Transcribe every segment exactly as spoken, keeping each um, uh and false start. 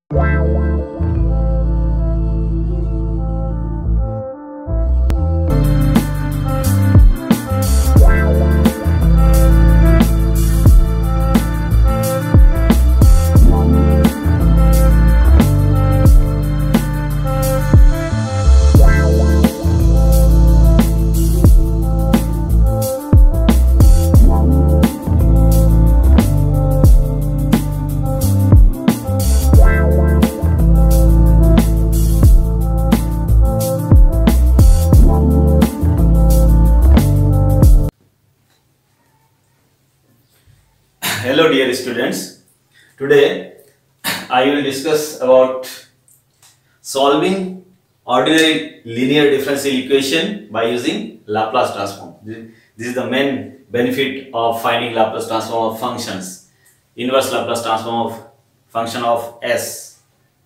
Hello dear students, today I will discuss about solving ordinary linear differential equation by using Laplace transform. This is the main benefit of finding Laplace transform of functions, inverse Laplace transform of function of S.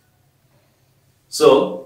So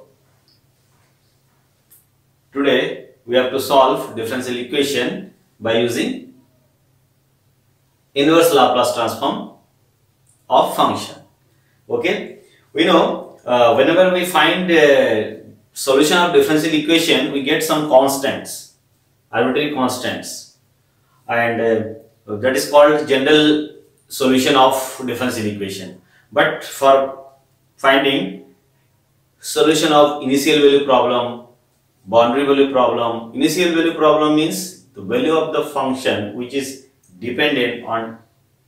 today we have to solve differential equation by using inverse Laplace transform of function. Okay, we know uh, whenever we find a solution of differential equation, we get some constants, arbitrary constants, and uh, that is called general solution of differential equation. But for finding solution of initial value problem, boundary value problem, initial value problem means the value of the function which is dependent on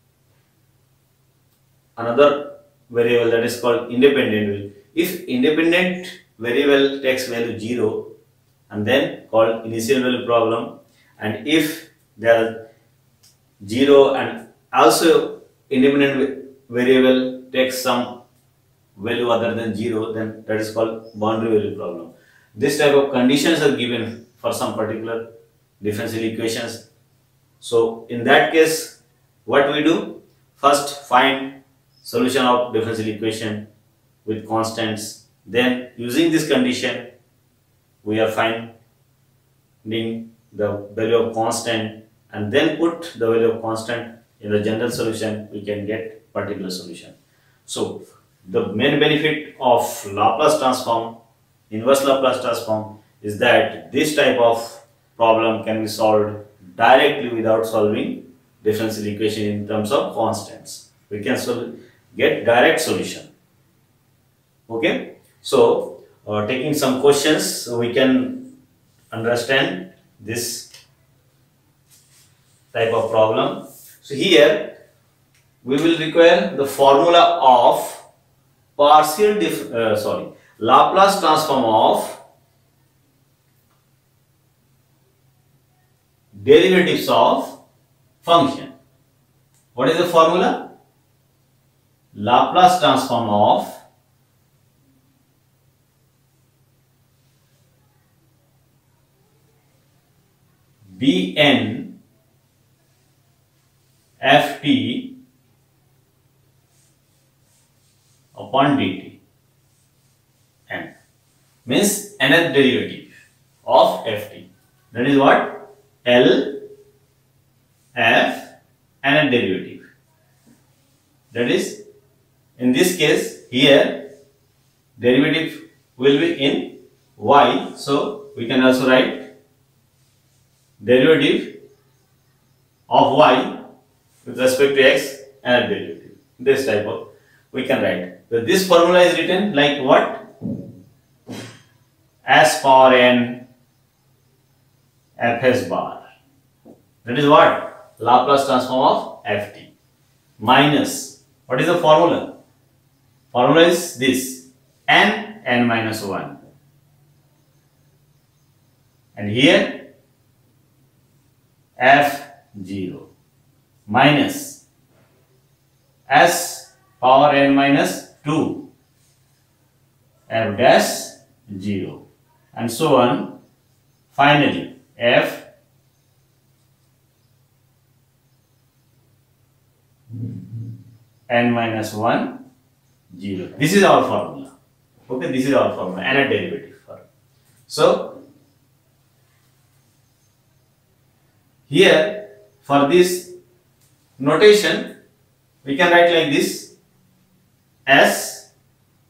another variable, that is called independent variable. If independent variable takes value zero, and then called initial value problem, and if there are zero and also independent variable takes some value other than zero, then that is called boundary value problem. This type of conditions are given for some particular differential equations. So in that case, what we do? First find solution of differential equation with constants. Then using this condition, we are finding the value of constant, and then put the value of constant in the general solution, we can get particular solution. So the main benefit of Laplace transform, inverse Laplace transform, is that this type of problem can be solved directly without solving differential equation in terms of constants. We can solve, get direct solution. Okay, so uh, taking some questions, so we can understand this type of problem. So here we will require the formula of partial dif uh, sorry Laplace transform of derivatives of function. What is the formula? Laplace transform of Bn Ft upon dt. N means nth derivative of Ft. That is what? L F nth derivative. That is, in this case here derivative will be in y, so we can also write derivative of y with respect to x nth derivative. This type of we can write. So this formula is written like what? S power n Fs bar. That is what? Laplace transform of Ft minus, what is the formula? Formula is this, n, n minus one. And here F zero minus S power n minus two, F dash zero, and so on. Finally, F n minus one, zero. This is our formula. Okay, this is our formula, nth derivative. So here for this notation we can write like this: S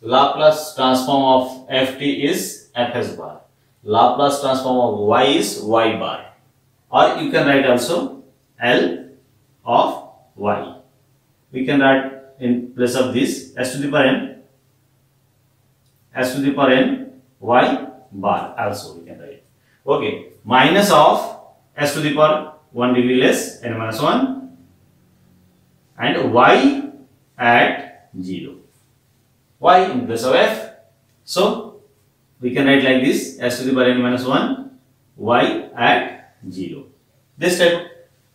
Laplace transform of ft is fs bar. Laplace transform of y is y bar. Or you can write also L of y. We can write in place of this s to the power n, s to the power n y bar also we can write. Okay, minus of s to the power one degree less n minus one and y at zero. Y in place of f. So we can write like this: s to the power n minus one, y at zero. This type.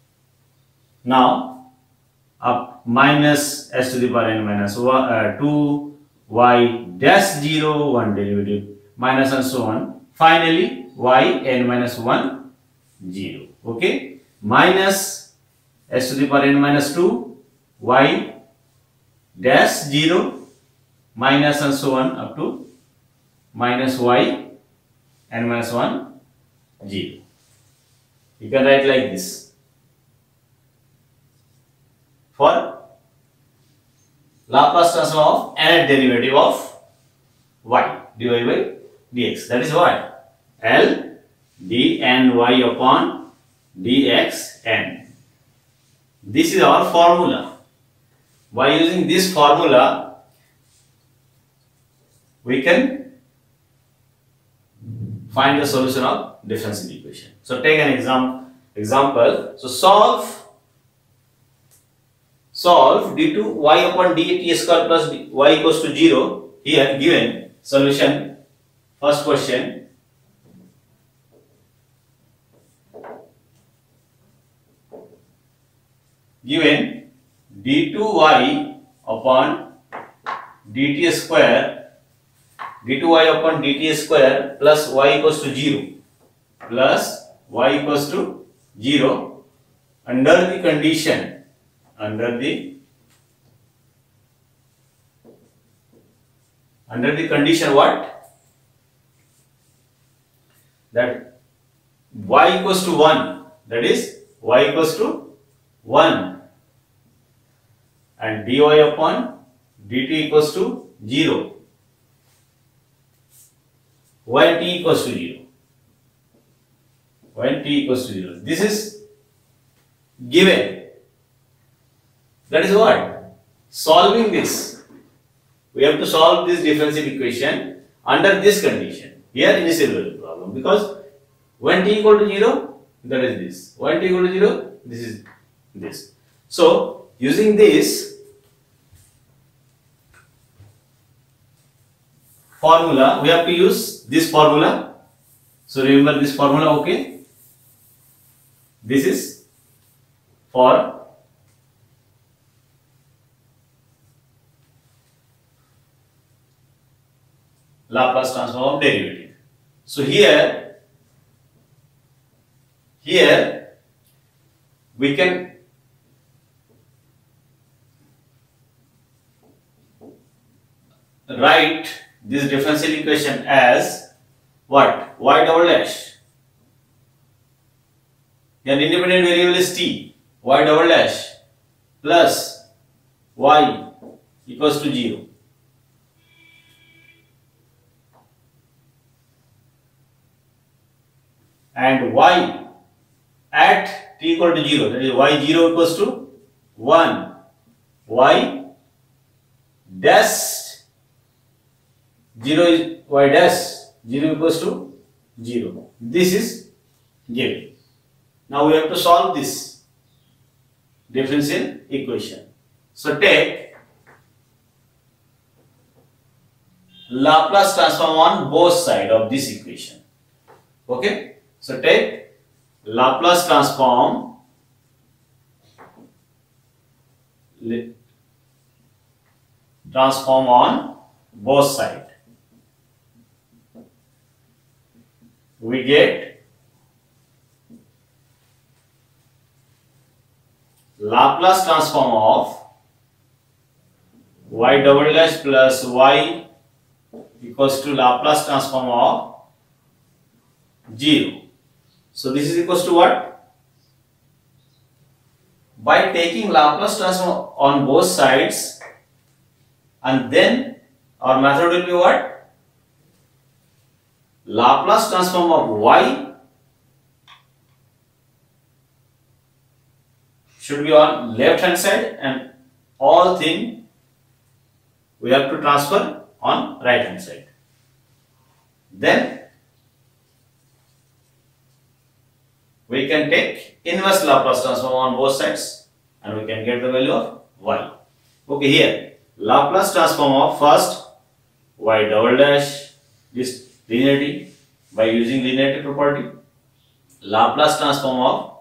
Now up minus s to the power n minus one, uh, two, y dash zero, one derivative, minus and so on. Finally y n minus one, zero. Okay, minus s to the power n minus two, y dash zero, minus and so on up to minus y n minus one, zero. You can write like this for Laplace transform of nth derivative of y dy by dx. That is what? L dny upon dxn. This is our formula. By using this formula, we can find the solution of differential equation. So take an exam, example. So solve solve d two y upon dt square plus y equals to zero. Here given solution. First question. Given d two y upon dt square, d two y upon dt square plus y equals to zero, plus y equals to zero under the condition, under the under the condition what? That y equals to one, that is y equals to one, and dy upon dt equals to zero when t equals to zero. When t equals to zero. This is given. That is what? Solving this. We have to solve this differential equation under this condition. Here initial value problem. Because when t equal to zero, that is this. When t equal to zero, this is this. So using this formula, we have to use this formula. So remember this formula, okay? This is for Laplace transform of derivative. So here, here we can write this differential equation as what? Y double dash. An independent variable is t, y double dash plus y equals to zero. And y at t equal to zero, that is y zero equals to one, y dash zero is y dash zero equals to zero. This is given. Now we have to solve this differential equation. So take Laplace transform on both sides of this equation. Okay. So take Laplace transform transform on both sides. We get Laplace transform of y double dash plus y equals to Laplace transform of zero. So this is equals to what? By taking Laplace transform on both sides and then our method will be what? Laplace transform of y should be on left hand side, and all thing we have to transfer on right hand side. Then we can take inverse Laplace transform on both sides and we can get the value of y. Okay, here Laplace transform of first y double dash, this linearity by using linearity property. Laplace transform of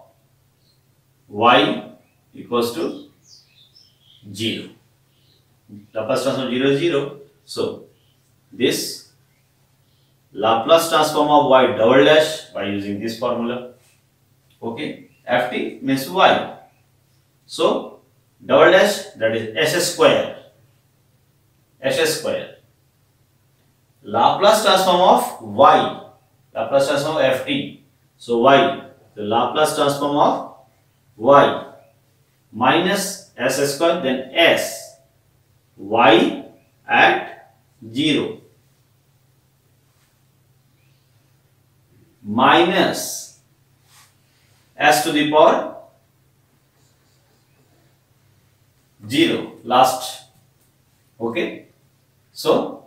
y equals to zero. Laplace transform zero is zero. So this Laplace transform of y double dash by using this formula. Okay, ft means y. So double dash, that is s square. S square. Laplace transform of y. Laplace transform of ft. So y, the Laplace transform of y minus s square, then s y at zero minus s to the power zero last. Okay, so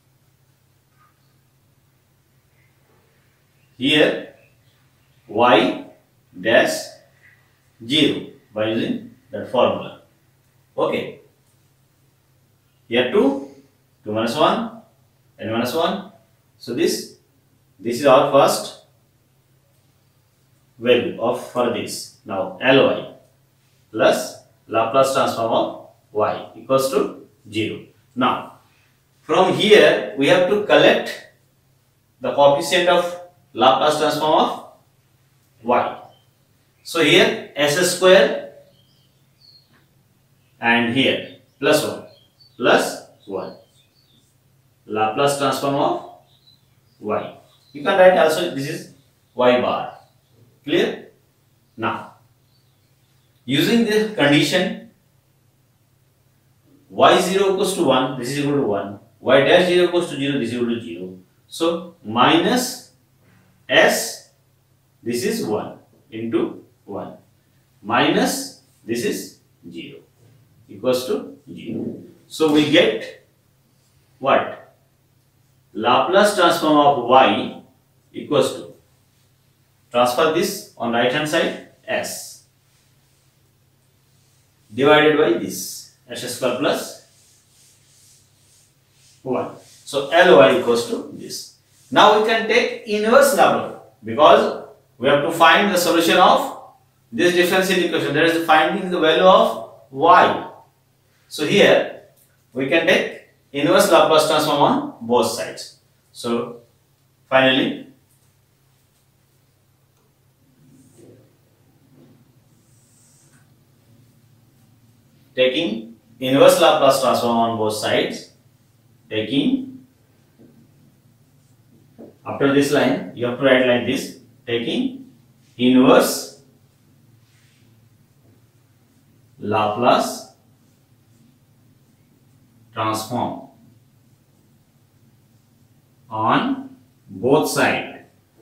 here y dash zero by using that formula. Okay, here two, two minus one, n minus one. So this this is our first value of for this. Now Ly plus Laplace transform of y equals to zero. Now from here we have to collect the coefficient of Laplace transform of y. So here s square and here plus one plus one, Laplace transform of y. You can write also this is y bar. Clear? Now using this condition, y zero equals to one, this is equal to one, y dash zero equals to zero, this is equal to zero. So minus s, this is one into one, minus this is zero equals to zero. So we get what? Laplace transform of y equals to, transfer this on right hand side, s divided by this s square plus one. So Ly equals to this. Now we can take inverse Laplace because we have to find the solution of this differential equation, that is finding the value of y. So here we can take inverse Laplace transform on both sides. So finally taking inverse Laplace transform on both sides, taking after this line you have to write like this, taking inverse Laplace transform on both sides.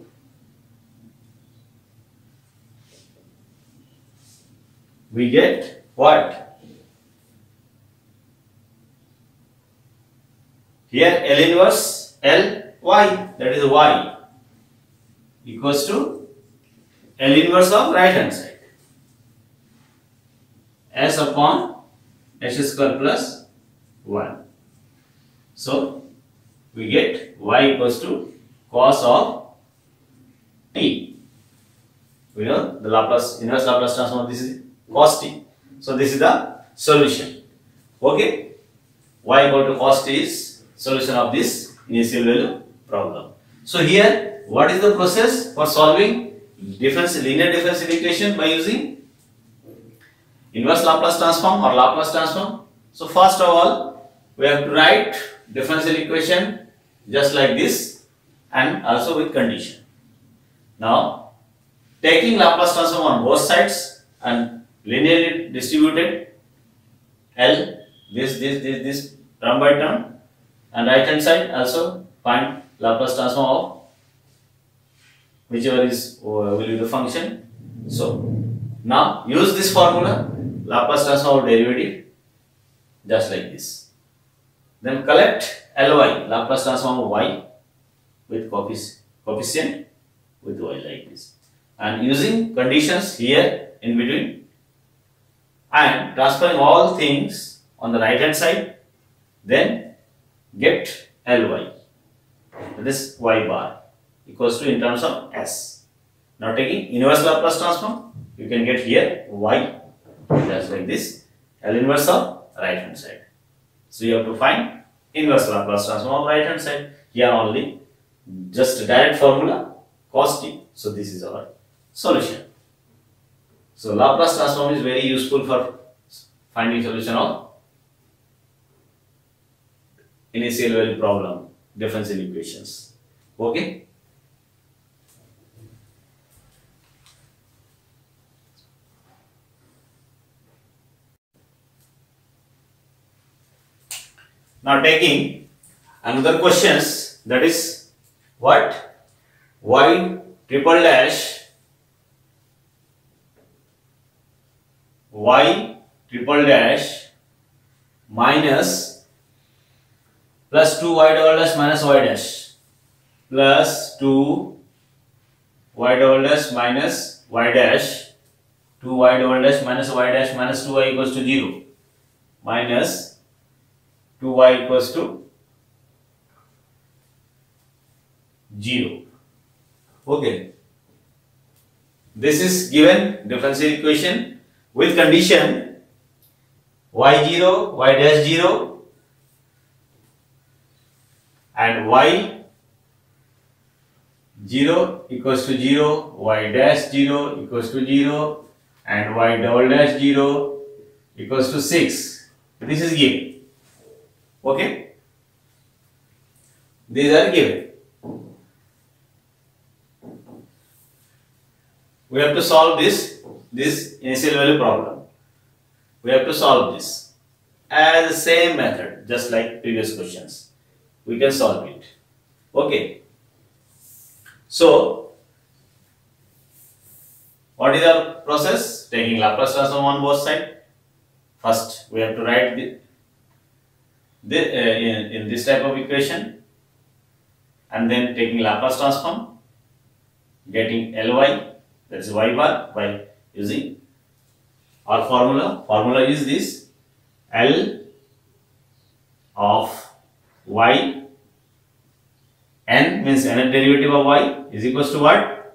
We get what? Here L inverse L y, that is y equals to L inverse of right hand side, s upon s square plus one. So we get y equals to cos of t. We know the Laplace inverse Laplace transform, this is cos t. So this is the solution. Okay, y equal to cos t is solution of this initial value problem. So here what is the process for solving difference linear differential equation by using inverse Laplace transform or Laplace transform? So first of all we have to write differential equation just like this and also with condition. Now taking Laplace transform on both sides and linearly distributed L, this this this this term by term, And right hand side also find Laplace transform of whichever is uh, will be the function. So now use this formula, Laplace transform of derivative, just like this. Then collect Ly, Laplace transform of y with coefficient with y like this, and using conditions here in between and transferring all things on the right hand side, then get Ly, that is y bar equals to in terms of s. Now taking inverse Laplace transform, you can get here y just like this, L inverse of right hand side. So you have to find inverse Laplace transform of right hand side. Here only just direct formula cos t. So this is our solution. So Laplace transform is very useful for finding solution of initial value problem, differential equations. Okay. Now taking another questions, that is what y triple dash y triple dash minus plus two y double dash minus y dash plus two y double dash minus y dash two y double dash minus y dash minus two y equals to zero minus two y equals to zero. Okay. This is given differential equation with condition y zero, y dash zero and y zero equals to zero, y dash zero equals to zero and y double dash zero equals to six. This is given. Okay, these are given. We have to solve this this initial value problem. We have to solve this as the same method, just like previous questions. We can solve it. Okay. So what is our process? Taking Laplace transform on both sides. First, we have to write the The, uh, in, in this type of equation, and then taking Laplace transform, getting Ly, that is y bar, by using our formula. Formula is this: L of y, n means nth derivative of y is equals to what?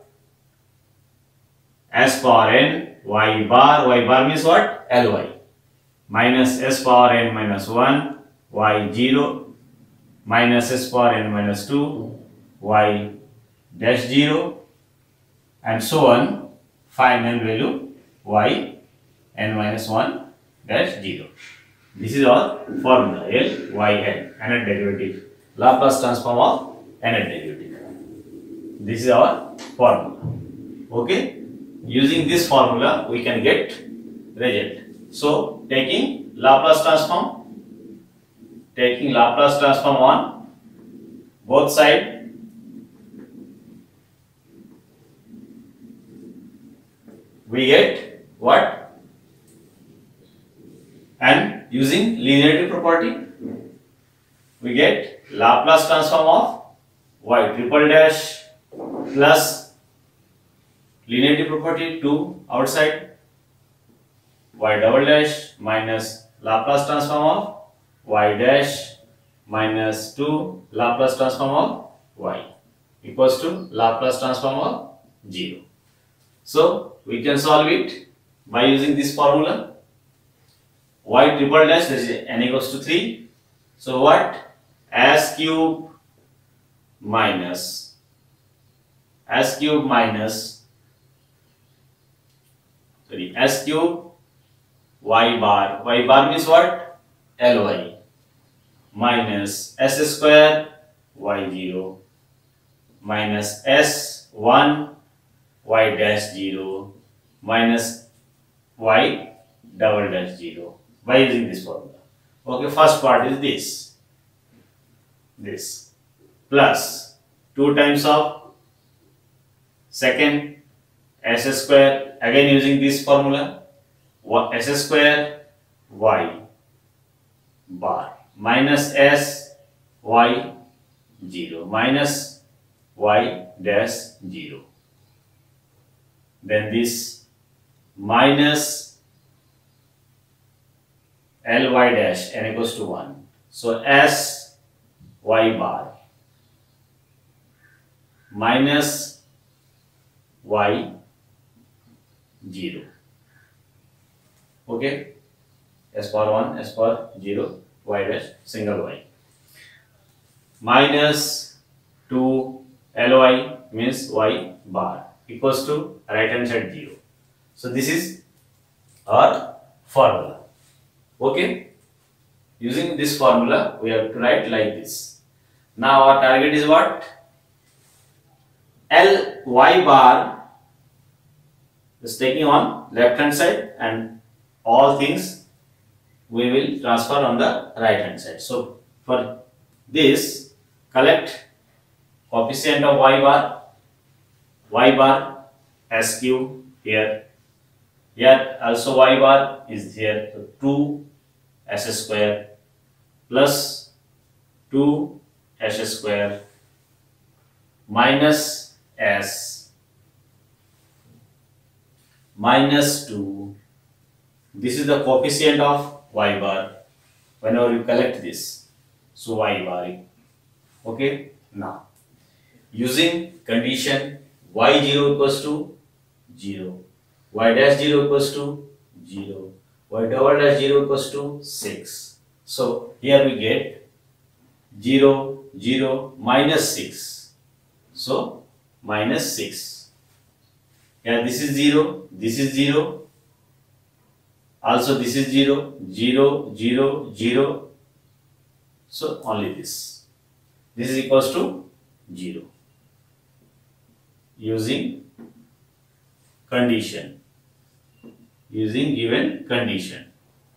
S power n y bar, y bar means what? Ly, minus s power n minus one y zero minus s power n minus two y dash zero and so on. Final value y n minus one dash zero. This is our formula L y n, nth derivative, Laplace transform of nth derivative. This is our formula. Okay, using this formula we can get result. So taking Laplace transform, taking Laplace transform on both sides, we get what? And using linearity property, we get Laplace transform of y triple dash plus linearity property two outside y double dash minus Laplace transform of y dash minus two Laplace transform of y equals to Laplace transform of zero. So we can solve it by using this formula y triple dash, that is n equals to three. So what? S cube minus s cube minus sorry s cube y bar, y bar means what? Ly minus s square y zero minus s one y dash zero minus y double dash zero by using this formula. Okay, first part is this. this plus two times of second s square, again using this formula, s square y bar minus s y zero minus y dash zero, then this minus ly dash n equals to one. So s y bar minus y zero. Okay, s power one, s power zero, y dash single y minus two ly means y bar equals to right hand side zero. So this is our formula. Okay, using this formula we have to write like this. Now our target is what? Ly bar is taking on left hand side and all things we will transfer on the right hand side. So for this, collect coefficient of y bar, y bar s cube here, here also y bar is here, so two s square plus two s square minus s minus two. This is the coefficient of y bar whenever you collect this. So y bar. Okay, now using condition y zero equals to zero, y dash zero equals to zero, y double dash zero equals to six. So here we get zero, zero, minus six. So minus six. Here this is zero, this is zero. Also this is zero, zero, zero, zero. So only this. This is equals to zero. Using condition. Using given condition.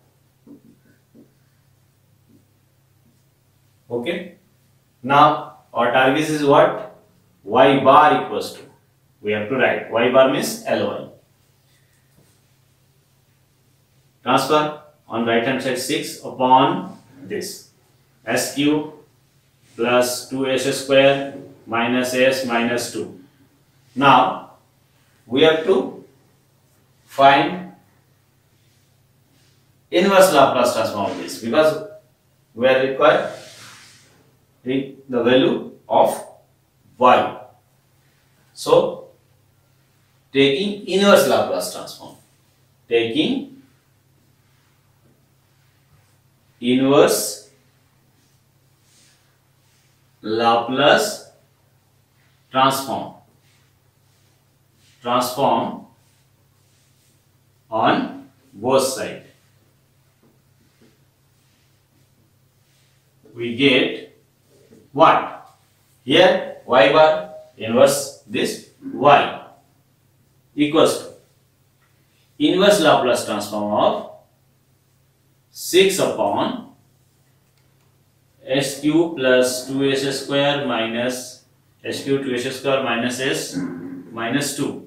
Okay. Now our target is what? Y bar equals to. We have to write y bar means Ly. Transfer on right hand side six upon this s cube plus two s square minus s minus two. Now we have to find inverse Laplace transform of this because we are required the value of y. So taking inverse Laplace transform, taking inverse Laplace transform transform on both sides, we get what? Here y bar inverse this y equals to inverse Laplace transform of six upon s cube plus two s square minus s cube two s square minus s minus two.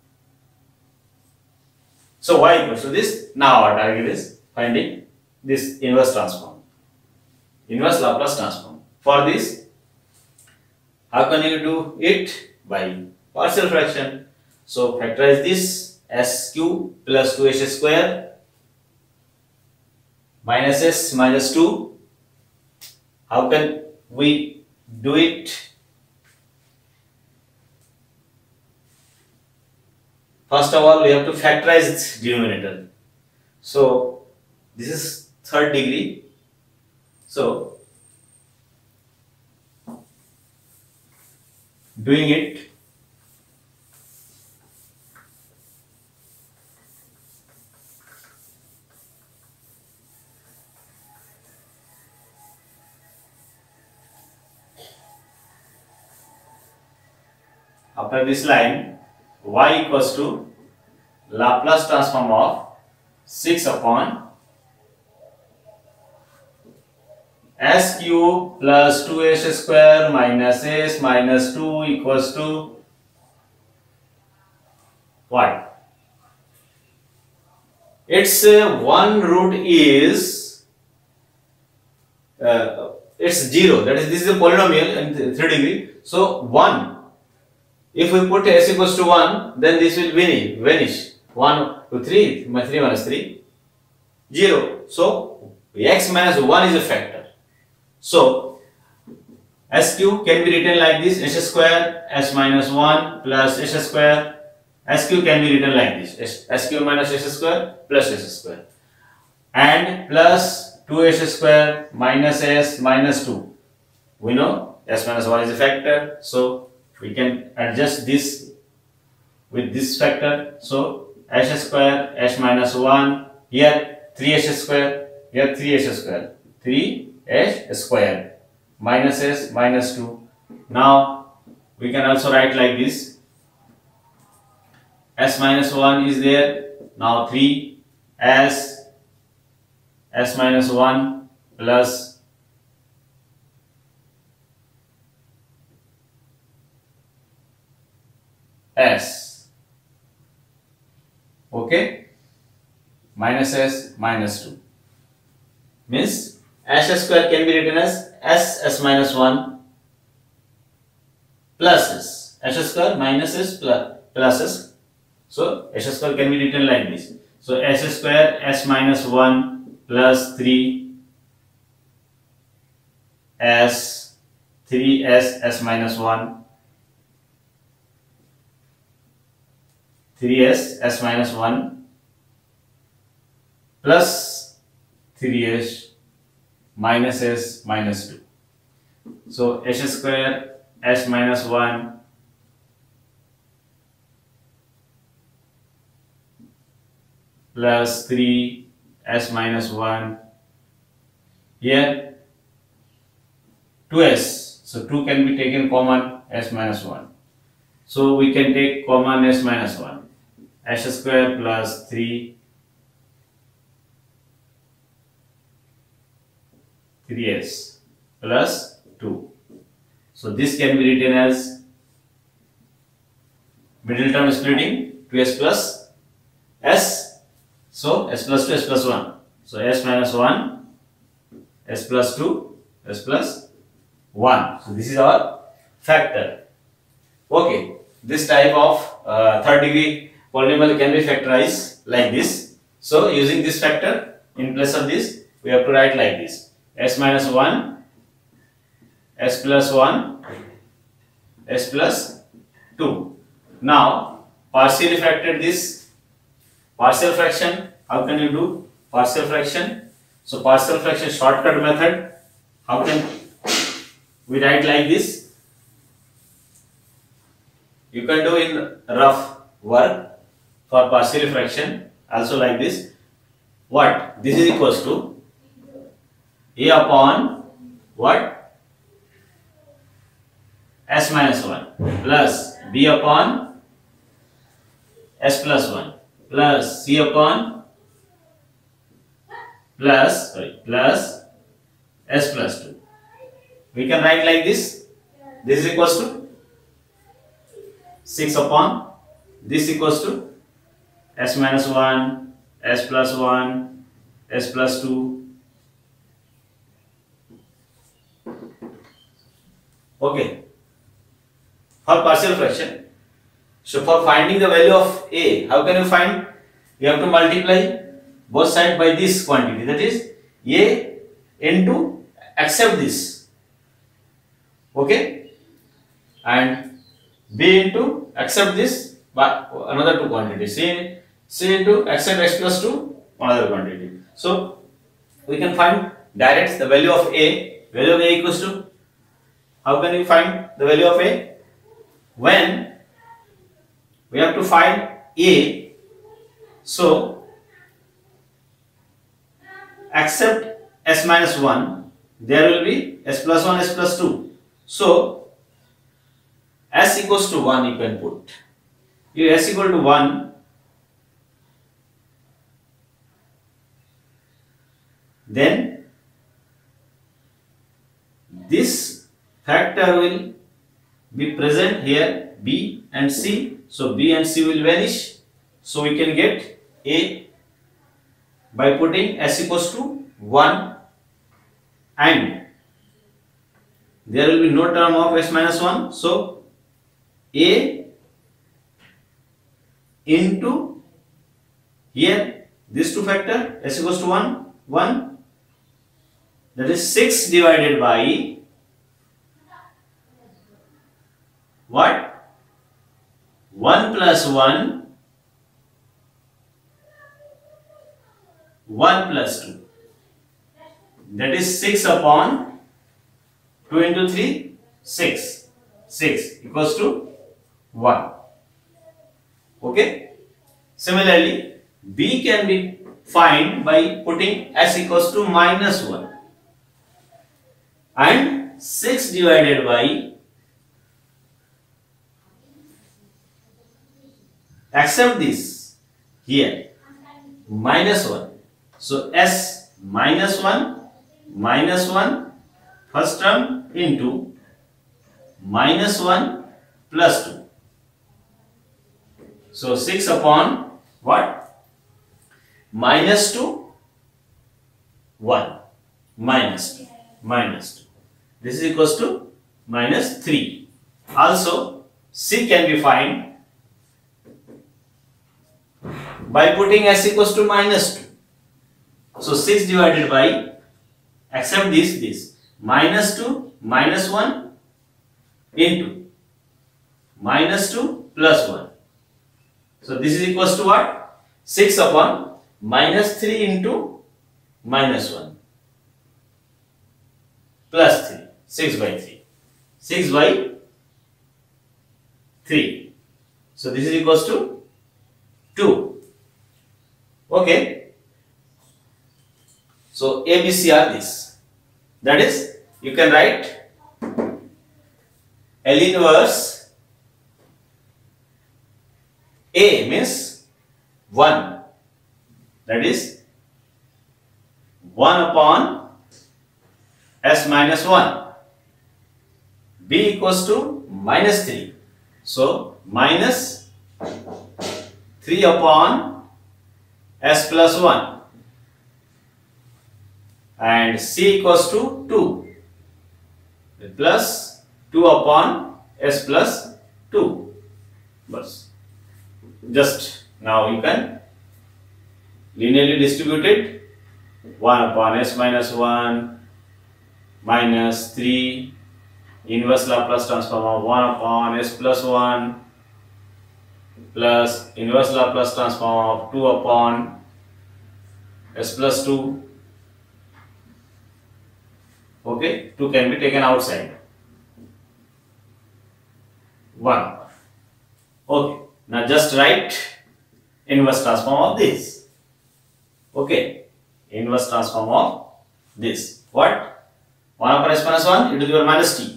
So y equals to this. Now our target is finding this inverse transform, inverse Laplace transform. For this, how can you do it? By partial fraction. So factorize this s cube plus two s square minus s minus two. How can we do it? First of all, we have to factorize its denominator. So this is third degree. So doing it, after this line, y equals to Laplace transform of six upon s cube plus two s square minus s minus two equals to what? Its uh, one root is uh, it's zero. That is, this is a polynomial in three degree. So one. If we put s equals to one, then this will vanish. Vanish. one to three. three minus three. zero. So x minus one is a factor. So s cube can be written like this: s square s minus one plus s square. S cube can be written like this: s, s cube minus s square plus s square, and plus two s square minus s minus two. We know s minus one is a factor, so we can adjust this with this factor. So s square s minus one, here three s square, here three s square, three s square minus s minus two. Now we can also write like this: s minus one is there. Now three s s minus one plus s, okay, minus s minus two, means s square can be written as s s minus one plus s, s square minus s plus, plus s. So s square can be written like this. So s square s minus one plus three s, three s s minus one, three s s minus one plus three s minus s minus two. So s square s minus one plus three s minus one, here two s, so two can be taken common, s minus one, so we can take common s minus one, s square plus three, three s plus two. So this can be written as middle term splitting, two s plus s. So s plus two, s plus one. So s minus one, s plus two, s plus one. So this is our factor. Okay, this type of uh, third degree polynomial can be factorized like this. So using this factor, in place of this, we have to write like this: s minus one, s plus one, s plus two. Now partially factor this. Partial fraction, how can you do partial fraction? So partial fraction shortcut method, how can we write like this? You can do in rough work for partial fraction also like this. What? This is equals to a upon what? S minus one plus b upon s plus one plus c upon plus sorry plus s plus two. We can write like this. This is equals to six upon this equals to s minus one, s plus one, s plus two. Okay. For partial fraction. So for finding the value of a, how can you find? You have to multiply both sides by this quantity, that is a into accept this, okay, and b into accept this by another two quantities, c, c into accept x plus two another quantity. So we can find direct the value of a. Value of a equals to, how can we find the value of a? When we have to find a, so accept s minus one, there will be s plus one, s plus two. So s equals to one you can put. If s equal to one, then this factor will be present here, B and C. So B and C will vanish. So we can get A by putting S equals to one, and there will be no term of S minus one. So A into here these two factor S equals to one, one, that is six divided by what? one plus one, one plus two, that is six upon two into three, six, six equals to one. Okay. Similarly, B can be found by putting S equals to minus one, and six divided by, accept this here, minus one. So S minus one, minus one, first term into minus one plus two. So six upon what? Minus two, one, minus two, minus two. This is equals to minus three. Also, C can be found by putting S equals to minus two. So six divided by, accept this, this, minus two, minus one into minus two plus one. So this is equals to what? six upon minus three into minus one plus three, six by three, six by three. So this is equals to two. Okay. So A, B, C are this. That is, you can write L inverse A means one. That is one upon S minus one. B equals to minus three. So minus three upon S plus one, and C equals to two plus two upon S plus two. Bas. Just now you can linearly distribute it, one upon S minus one minus three, inverse Laplace transform of one upon S plus one plus inverse Laplace transform of two upon S plus two. Okay, two can be taken outside. one. Okay, now just write inverse transform of this. Okay, inverse transform of this. What? one upon S minus one, e to the power minus t.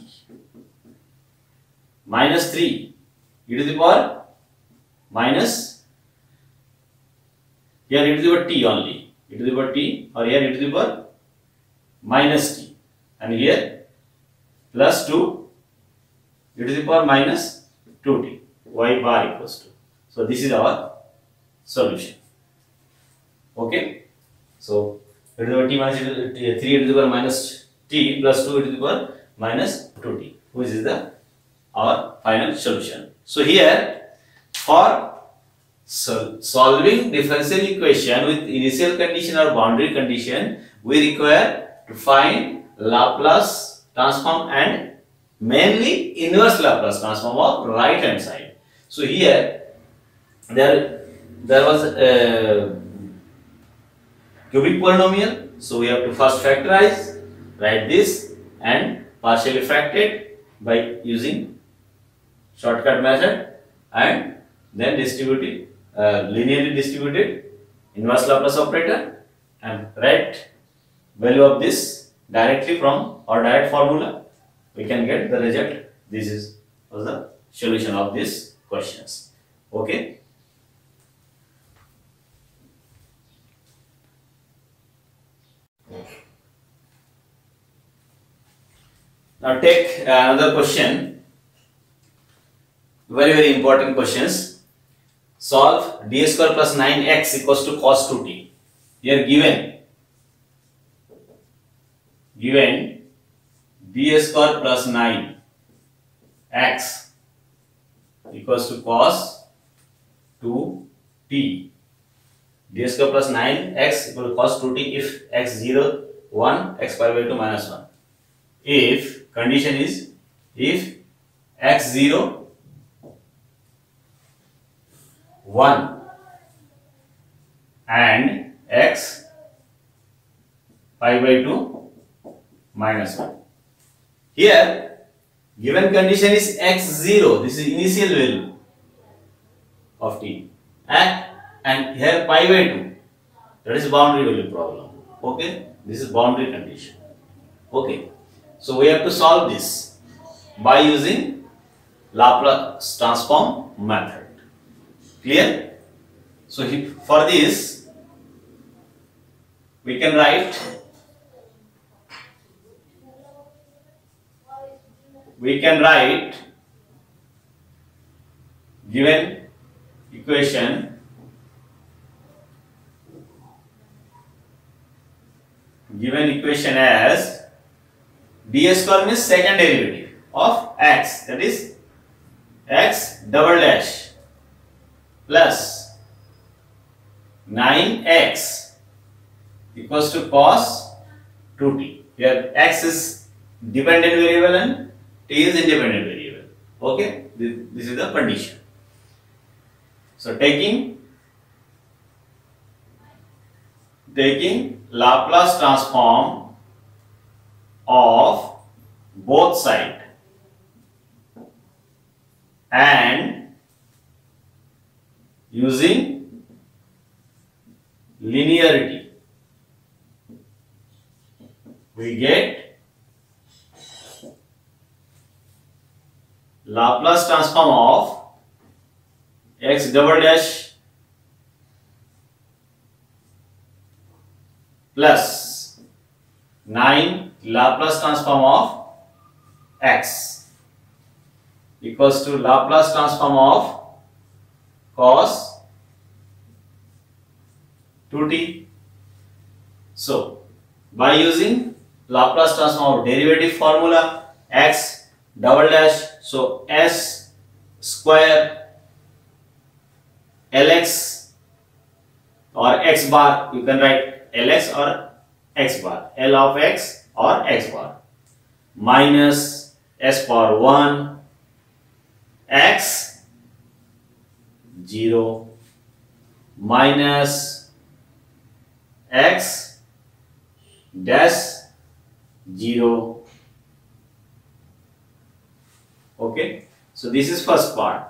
Minus three, e to the power minus, here e to the power t only, e to the power t, or here e to the power minus t, and here plus two, e to the power minus two t, y bar equals to. So this is our solution. Okay, so e to the power t minus three e to the power minus t plus two e to the power minus two t, which is the our final solution. So here, for sol solving differential equation with initial condition or boundary condition, we require to find Laplace transform and mainly inverse Laplace transform of right hand side. So here there there was a cubic polynomial, so we have to first factorize, write this and partially fract by using shortcut method, and then distribute it, uh, linearly distributed inverse Laplace operator, and write value of this directly from our direct formula. We can get the result. This is was the solution of these questions. Okay. Now take another question. Very very important questions. Solve d square plus nine x equals to cos two t. Here given given d square plus nine x equals to cos two t. D square plus nine x equal to cos two t if x zero, one, x pi by two minus one. If condition is if x zero, one and x pi by two minus one. Here given condition is x zero, this is initial value of t, and, and here pi by two, that is boundary value problem. Okay, this is boundary condition. Okay, so we have to solve this by using Laplace transform method. Clear? So for this we can write we can write given equation given equation as d square means second derivative of x, that is x double dash plus nine x equals to cos two t. Here x is dependent variable and t is independent variable. Okay, this, this is the condition. So taking taking Laplace transform of both sides and using linearity, we get Laplace transform of x double dash plus nine Laplace transform of x equals to Laplace transform of cos two t. So by using Laplace transform of derivative formula, x double dash, so s square lx or x bar, you can write lx or x bar, L of x or x bar, minus s power one x zero minus x dash zero. Okay, so this is first part,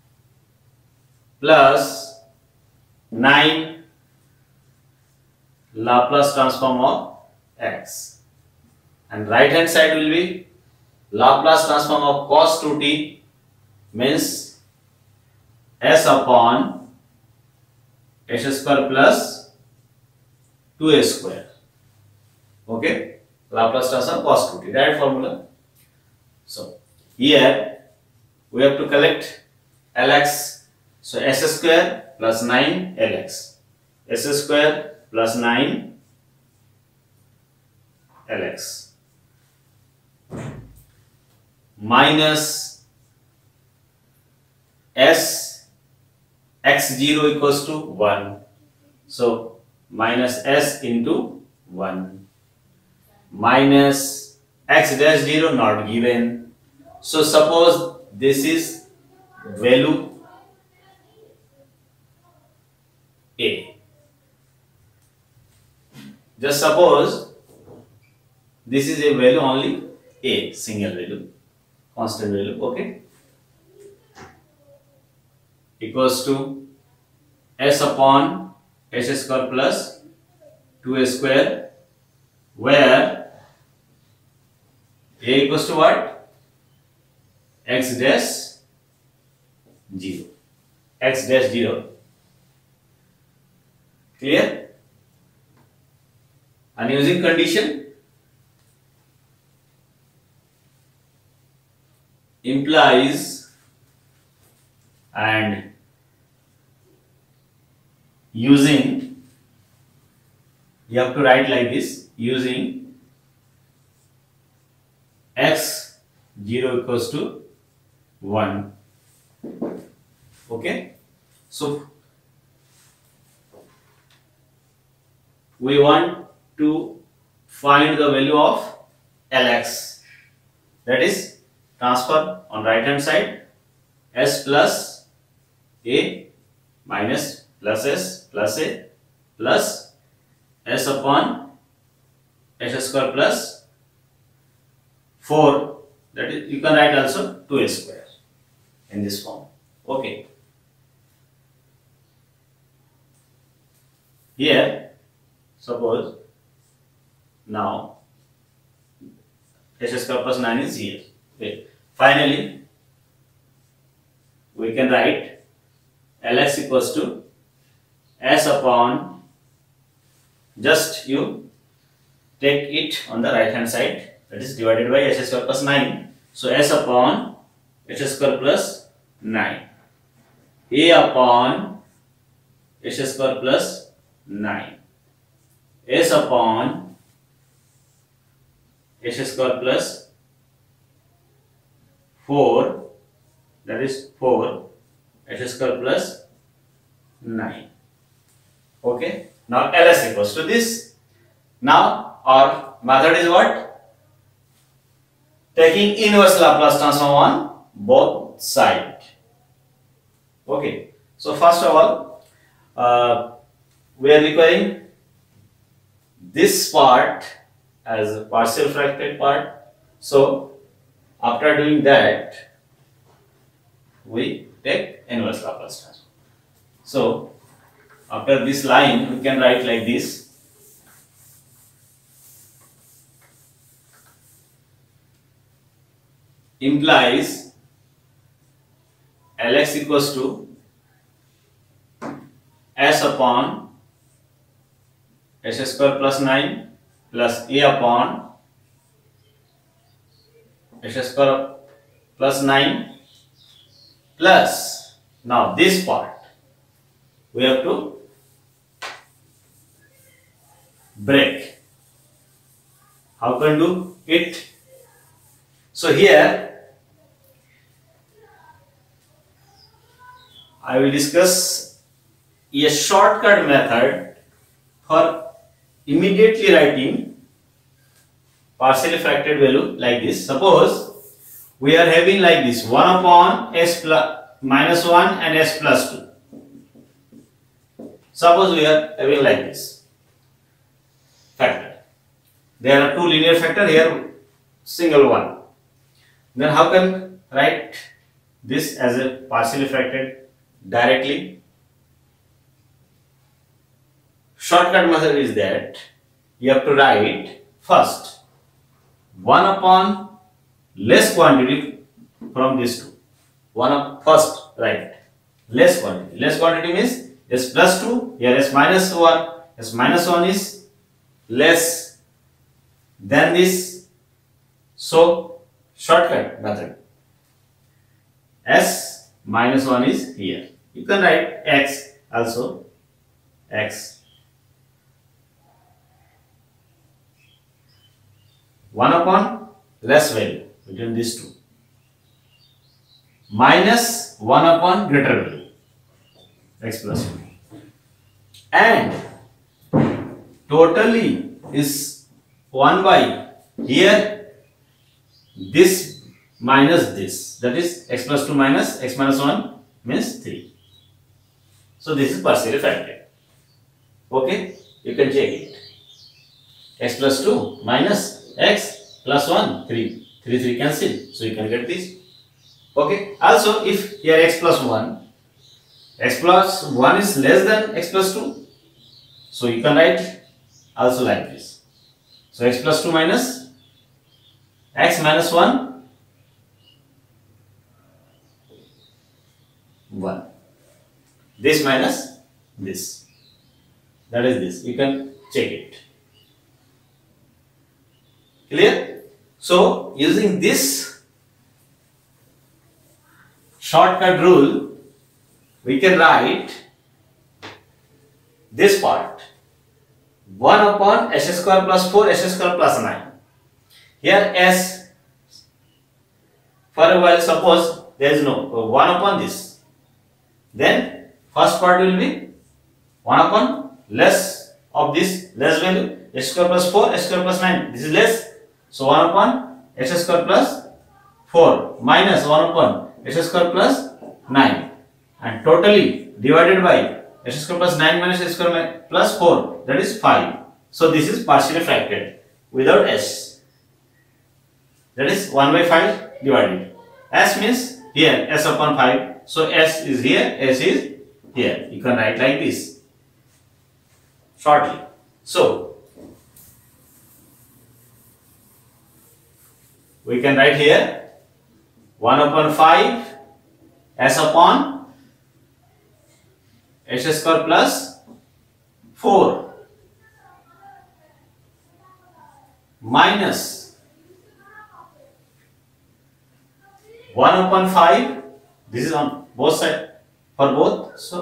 plus nine Laplace transform of x, and right hand side will be Laplace transform of cos two t, means s upon s square plus two a square. Okay, Laplace transform cos two t, right formula. So here we have to collect Lx, so s square plus nine Lx, s square plus nine Lx minus s x zero equals to one, so minus s into one minus x dash zero not given. So suppose this is value a, just suppose this is a value only a, single value, constant value. Okay, equals to s upon s square plus two a square, where a equals to what? X dash zero, x dash zero. Clear? And using condition, implies and using, you have to write like this, using x zero equals to one. Okay, so we want to find the value of Lx, that is transfer on right hand side s plus a minus plus s plus a plus s upon s square plus four, that is you can write also two a square in this form. Okay, here suppose now s square plus nine is here. Okay. Finally, we can write Lx equals to s upon, just you take it on the right hand side, that is divided by s square plus nine. So s upon s square plus nine, a upon s square plus nine, s upon s square plus four, that is four s square plus nine. Okay, now Ls equals to this. Now our method is what? Taking inverse Laplace transform on both sides. Okay, so first of all, uh, we are requiring this part as a partial fracted part. So after doing that, we take inverse Laplace transform. So after this line, we can write like this. Implies Lx equals to s upon s square plus nine plus a upon s square plus nine plus, now this part we have to break. How can do it? So here I will discuss a shortcut method for immediately writing partially fracted value like this. Suppose we are having like this one upon s plus minus one and s plus two. Suppose we are having like this factor. There are two linear factor, here single one. Then how can write this as a partially fracted directly? Shortcut method is that you have to write first one upon less quantity from these two. One up first, right? Less quantity. Less quantity means s plus two, here s minus one. S minus one is less than this. So shortcut method, s minus one is here. You can write x also, x. one upon less value between these two minus one upon greater value, x plus one, and totally is one by here this minus this, that is x plus two minus x minus one means three. So this is partially fracted. Okay, you can check it. X plus two minus x plus one, three. three, three cancel. So you can get this. Okay. Also, if here x plus one, x plus one is less than x plus two. So you can write also like this. So x plus two minus x minus one, one. This minus this. That is this. You can check it. Clear? So using this shortcut rule, we can write this part one upon s square plus four, s square plus nine. Here s, for a while suppose there is no one upon this, then first part will be one upon less of this less value s square plus four, s square plus nine, this is less, so one upon s square plus four minus one upon s square plus nine, and totally divided by s square plus nine minus s square plus four, that is five. So this is partially fracted without s, that is one by five divided. S means here s upon five, so s is here, s is here. You can write like this shortly. So we can write here one upon five s upon s square plus four minus one upon five, this is on both sides for both, so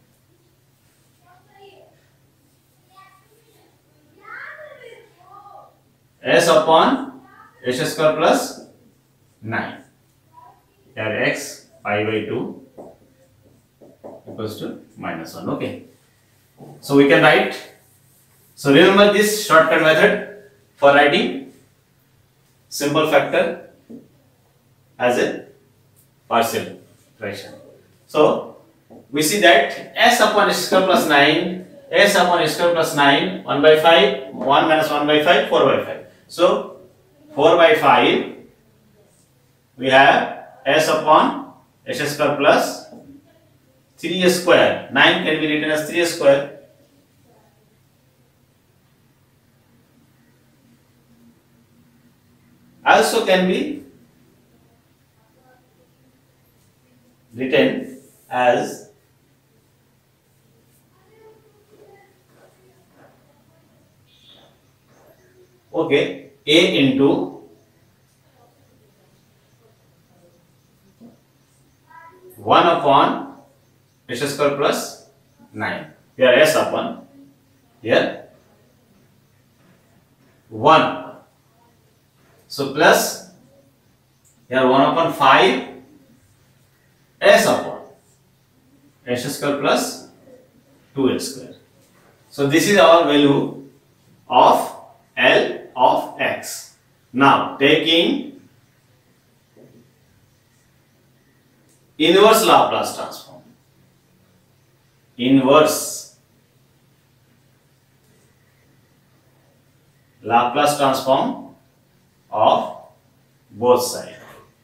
s upon s square plus nine, here x pi by two equals to minus one. Okay, so we can write, so remember this shortcut method for writing simple factor as a partial fraction. So we see that s upon s square plus nine, s upon s square plus nine, one by five, one minus one by five, four by five. So four by five we have s upon s square plus three square, nine can be written as three square, also can be written as okay a into one upon s square plus nine, here s upon, here one, so plus here one upon five s upon s square plus two s square. So this is our value of L of x. Now taking inverse Laplace transform, inverse Laplace transform of both sides,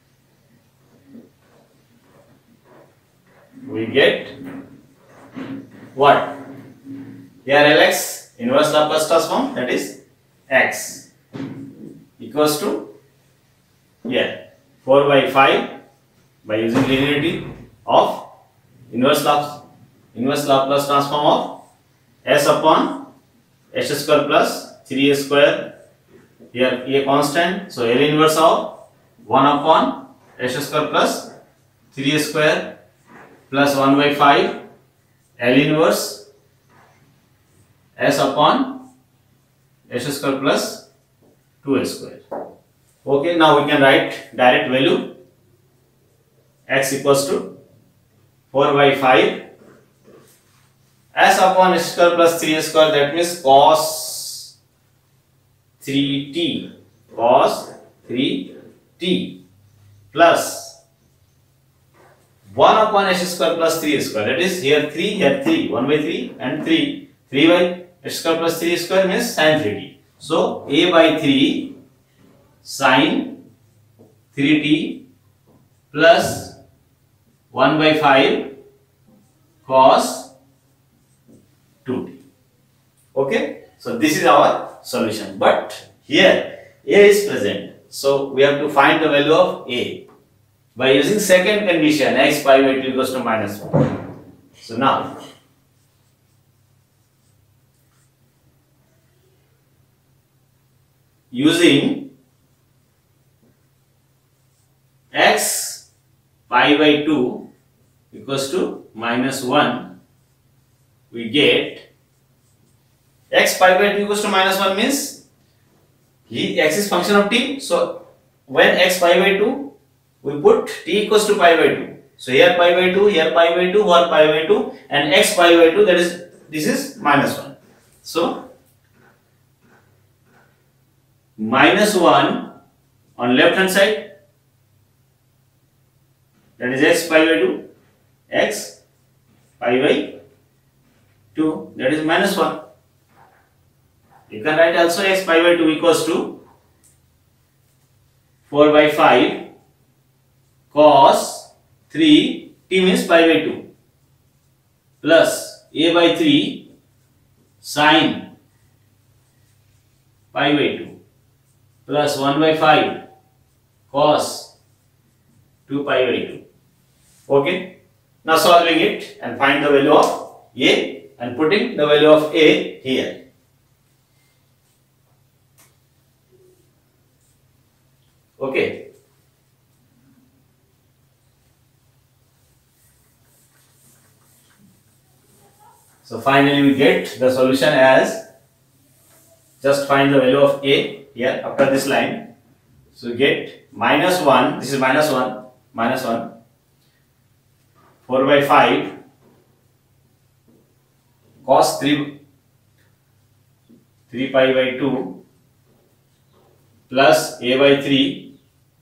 we get what? Here Lx, inverse Laplace transform, that is x equals to here four by five by using linearity of inverse Laplace inverse Laplace transform of s upon s square plus three square, here a constant, so L inverse of one upon s square plus three square plus one by five L inverse s upon s square plus two square. Okay, now we can write direct value x equals to four by five s upon s square plus three square, that means cos three t, cos three t plus one upon s square plus three square, that is here three, here three, one by three and three, three by s square plus three square means sin three t. So a by three sin three t plus one by five cos two t. Okay, so this is our solution, but here a is present, so we have to find the value of a by using second condition, x pi by two equals to minus one. So now using x pi by two equals to minus one, we get x pi by two equals to minus one means he, x is function of t. So when x pi by two, we put t equals to pi by two. So here pi by two, here pi by two, here pi by two, and x pi by two, that is, this is minus one. So minus one on left hand side, that is x pi by two, x pi by two, that is minus one. You can write also x pi by two equals to four by five cos three, t means pi by two, plus a by three sin pi by two, plus one by five cos two pi by two. Okay. Now solving it and find the value of a and putting the value of a here. Okay. So finally we get the solution as, just find the value of a here after this line. So we get minus one, this is minus one, minus one, four by five cos three, three pi by two plus a by three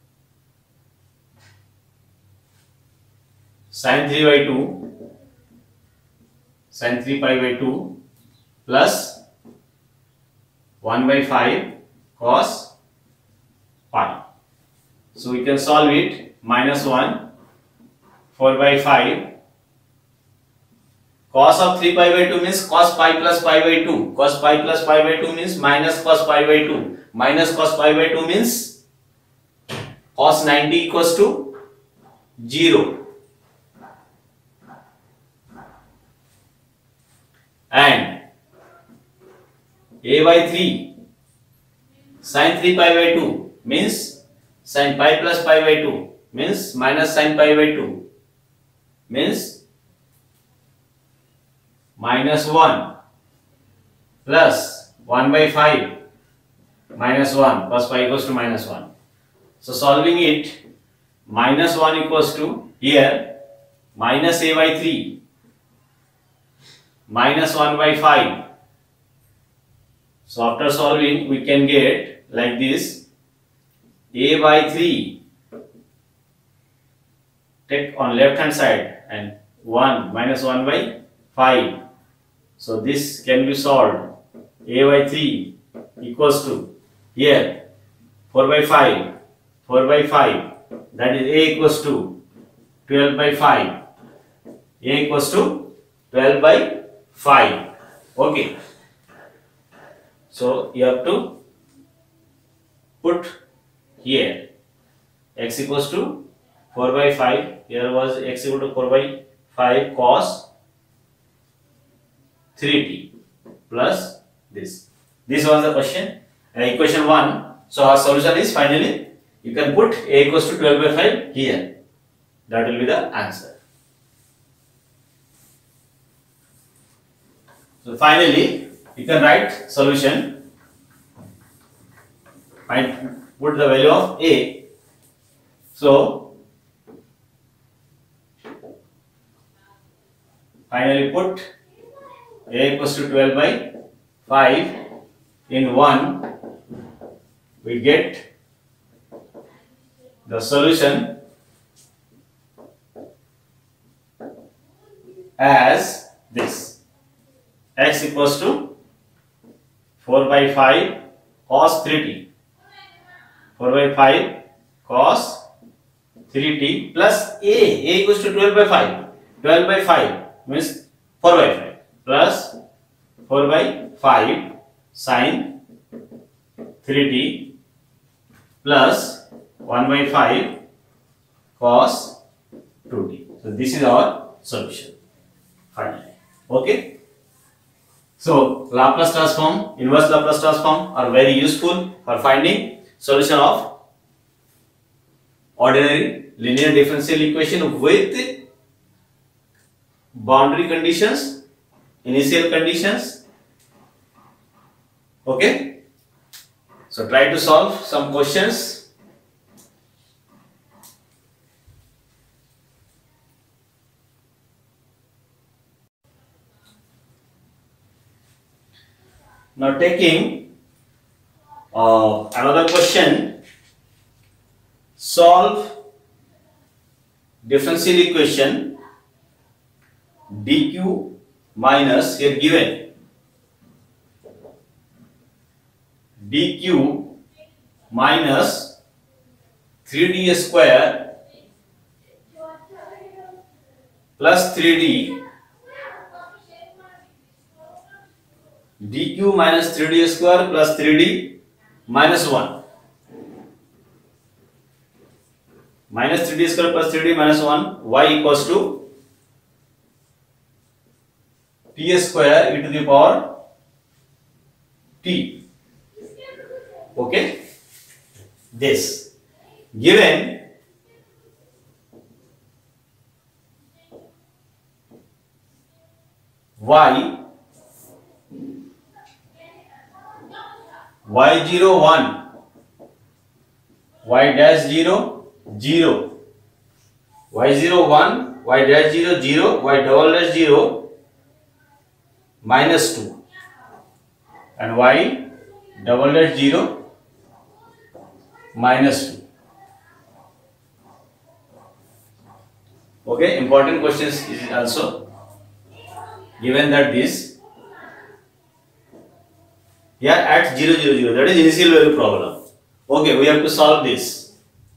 sin three by two, sin three pi by two plus one by five cos pi. So we can solve it. Minus one, four by five, cos of three pi by two means cos pi plus pi by two, cos pi plus pi by two means minus cos pi by two, minus cos pi by two means cos ninety equals to zero. And a by three sin three pi by two means sin pi plus pi by two means minus sin pi by two means minus one plus one by five minus one, cos pi equals to minus one. So solving it, minus one equals to here minus a by three minus one by five. So after solving we can get like this, a by three, take on left hand side, and one minus one by five. So this can be solved. A by three equals to here four by five, four by five, that is a equals to twelve by five, a equals to twelve by five. Okay. So you have to put here x equals to four by five, here was x equal to four by five cos three t plus this. This was the question, uh, equation one. So our solution is, finally you can put a equals to twelve by five here. That will be the answer. So finally you can write solution. Find, put the value of a. So finally put a equals to twelve by five in one, we get the solution as this, x equals to four by five cos three t, four by five cos three t plus a, a equals to twelve by five, twelve by five means four by five plus four by five sin three t plus one by five cos two t. So this is our solution finally. Okay. So Laplace transform, inverse Laplace transform are very useful for finding solution of ordinary linear differential equation with boundary conditions, initial conditions. Okay, so try to solve some questions. Now taking uh, another question, solve differential equation dq minus, here given dq minus three d square plus three d dq minus three d square plus three d minus one, minus three d square plus three d minus one, y equals to t square e to the power t. Okay, this given y y zero one, y dash zero zero, y zero one, y dash zero zero, y double dash zero minus two, and y double dash zero minus two. Okay, important questions is also given that this here at zero zero zero, that is initial value problem. Okay, we have to solve this.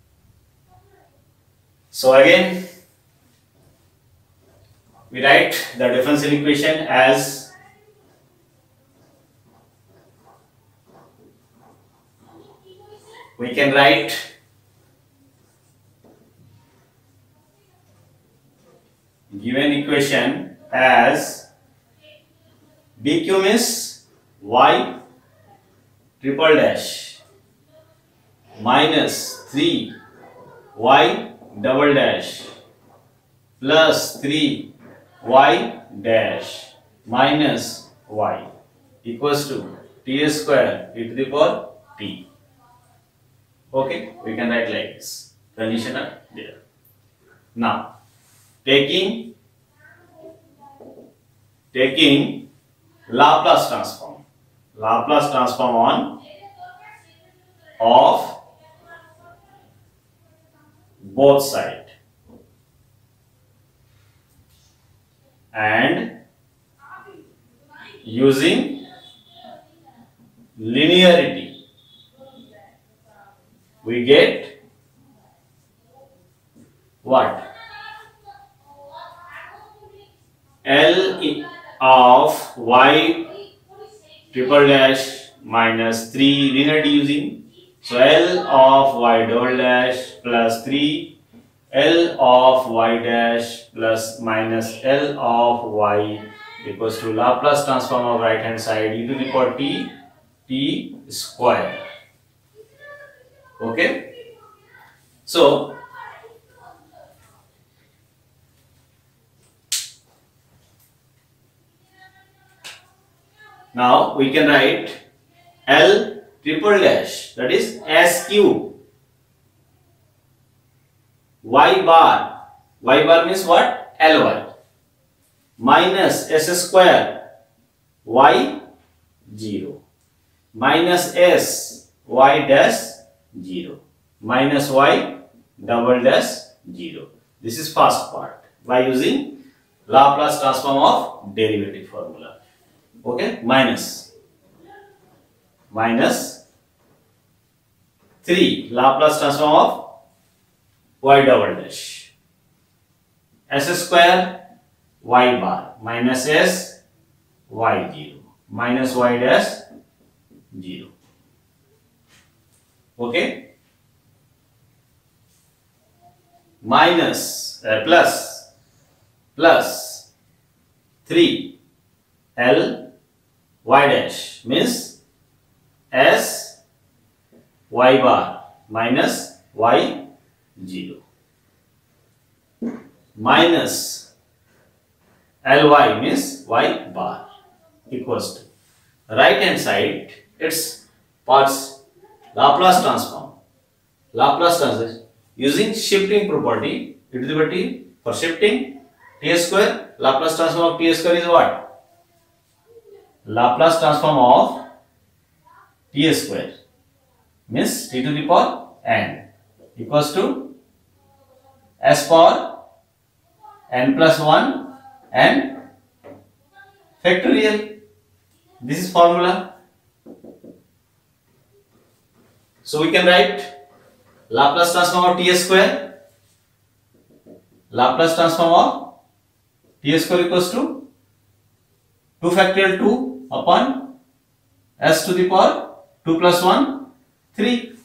So again we write the differential equation as we can write given equation as dq means y triple dash minus three y double dash plus three y dash minus y equals to t square e to the power t. Okay, we can write like this. Condition are there. Now taking taking Laplace transform, Laplace transform on of both sides and using linearity we get what? L of y triple dash minus three linearity using, so L of y double dash plus three, L of y dash plus minus L of y equals to Laplace transform of right hand side e to the power t, t square. Okay, so now we can write L triple dash, that is S cube, y bar, y bar means what? Ly, minus S square, y zero, minus S, y dash zero, minus y double dash zero. This is first part by using Laplace transform of derivative formula. Okay, minus minus three Laplace transform of y double dash, S square y bar minus S y zero minus y dash zero. Okay, minus uh, plus plus three L y dash means S y bar minus y zero minus Ly means y bar equals to right hand side its parts Laplace transform. Laplace transform using shifting property e to the power t for shifting t square. Laplace transform of t square is what? Laplace transform of t square means t to the power n equals to s power n plus one and factorial. This is formula. So we can write Laplace transform of t square. Laplace transform of t square equals to two factorial two upon s to the power two plus one, three.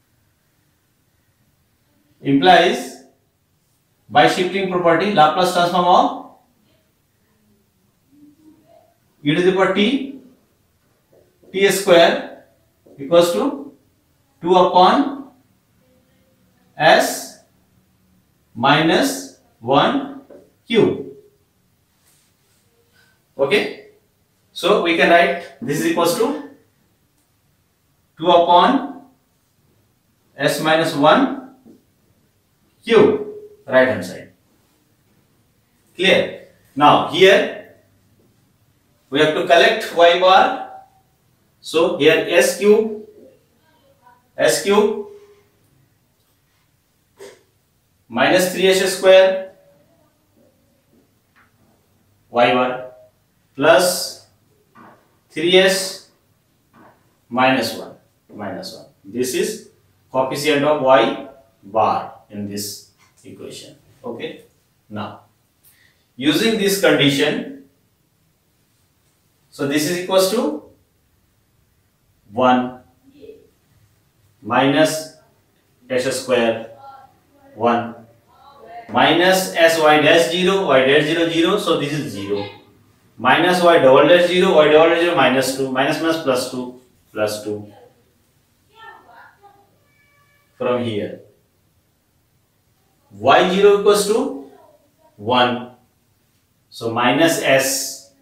Implies by shifting property Laplace transform of e to the power t t square equals to two upon s minus one cube. Okay, so we can write this is equals to two upon s minus one cube, right hand side. Clear? Now here we have to collect y bar. So here s cube s cube minus three s square y bar plus three s minus one minus one. This is coefficient of y bar in this equation. Okay. Now using this condition, so this is equals to one minus s square one minus sy dash zero, y dash zero zero, so this is zero minus y double dash zero, y double dash zero minus two, minus minus plus two, plus two from here. Y zero equals to one, so minus s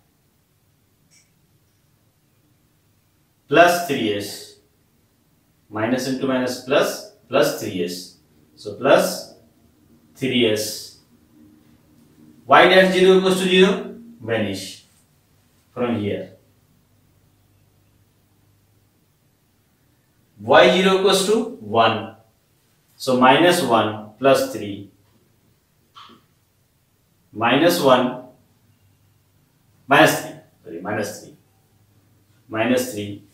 plus three s. Minus into minus plus, plus three s. So plus three s. Y dash zero equals to zero, vanish from here. Y zero equals to one. So minus one plus three. Minus one, minus three, sorry, minus three. Minus three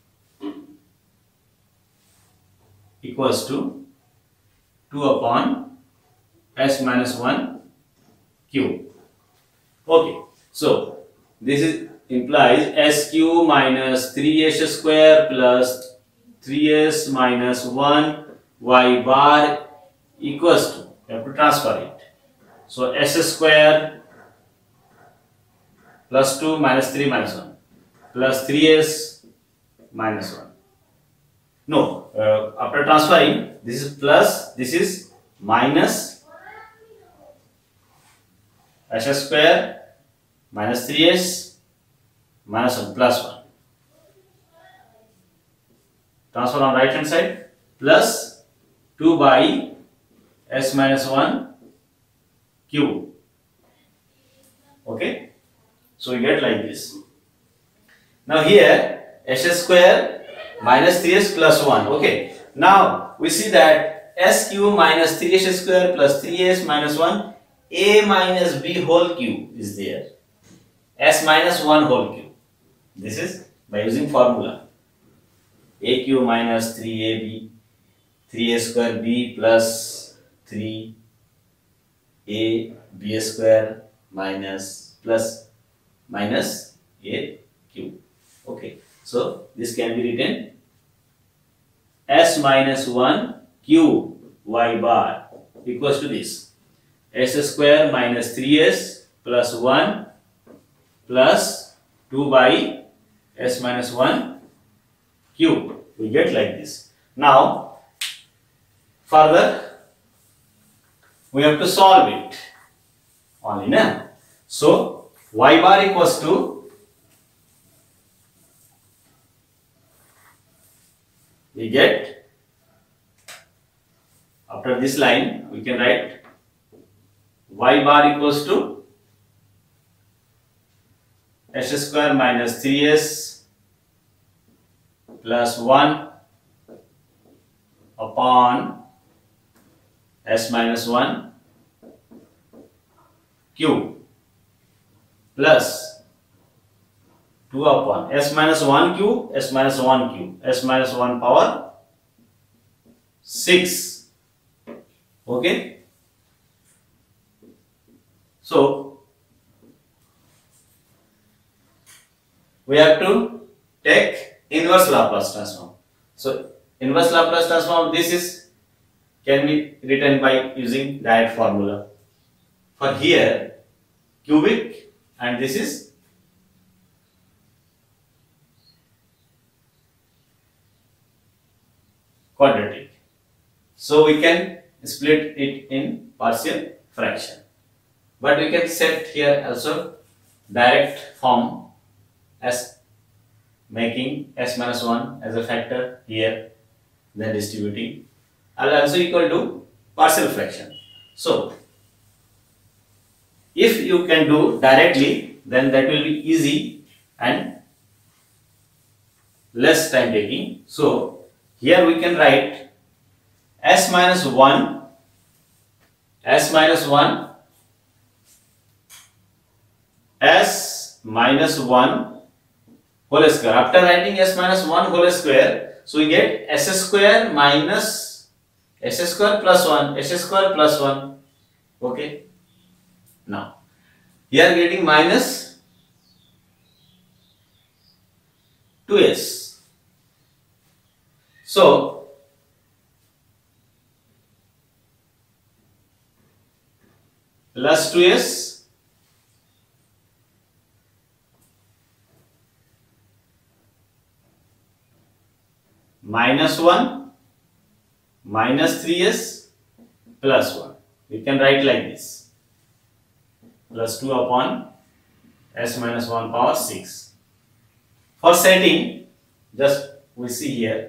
equals to two upon s minus one cube. Okay, so this is implies s cube minus three s square plus three s minus one y bar equals to, you have to transfer it. So s square plus two minus three minus one plus three s minus one. No, uh, after transferring, this is plus, this is minus s square minus three s minus one plus one. Transfer on right hand side plus two by s minus one cube. Okay, so we get like this. Now here s square minus three s plus one. Okay, now we see that s cube minus three s square plus three s minus one, a minus b whole cube is there, s minus one whole cube. This is by using formula a cube minus three a b, three a square b plus three a b square minus plus minus a cube. Okay, so this can be written s minus one cube y bar equals to this s square minus three s plus one plus two by s minus one cube. We get like this. Now further we have to solve it only now. So y bar equals to, we get, after this line we can write y bar equals to s square minus three s plus one upon s minus one cube plus two upon s minus one cube, s minus one cube, s minus one power six. Okay. So we have to take inverse Laplace transform. So inverse Laplace transform, this is can be written by using direct formula. For here cubic and this is quadratic. So we can split it in partial fraction. But we can set here also direct form as making s minus one as a factor here, then distributing, and also equal to partial fraction. So if you can do directly, then that will be easy and less time taking. So here we can write s minus one, s minus one, s minus one whole square. After writing s minus one whole square, so we get s square minus s square plus one, s square plus one. Okay. Now here getting minus two s. So plus two s minus one minus three s plus one. We can write like this, plus two upon s minus one power six. For setting, just we see here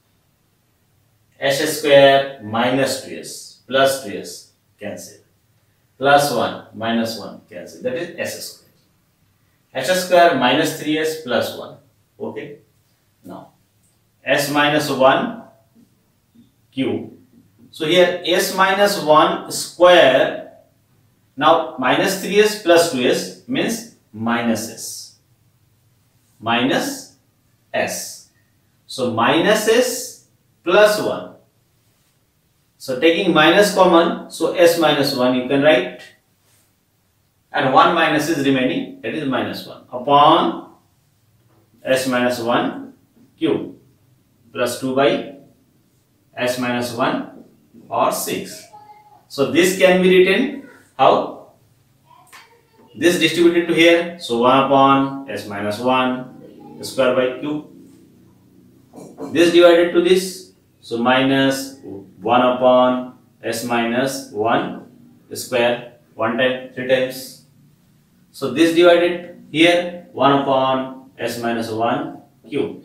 s square minus two s plus two s cancel, plus one minus one cancel, that is s square. S square minus three s plus one. Okay. Now s minus one cube. So here s minus one square. Now minus three s plus two s means minus s. Minus s. So minus s plus one. So taking minus common, so s minus one you can write, and one minus is remaining, that is minus one upon s minus one cube plus two by s minus one or six. So this can be written how? This distributed to here, so one upon s minus one square by cube. This divided to this, so minus one upon s minus one square, one time, three times. So this divided here, one upon s minus one cube.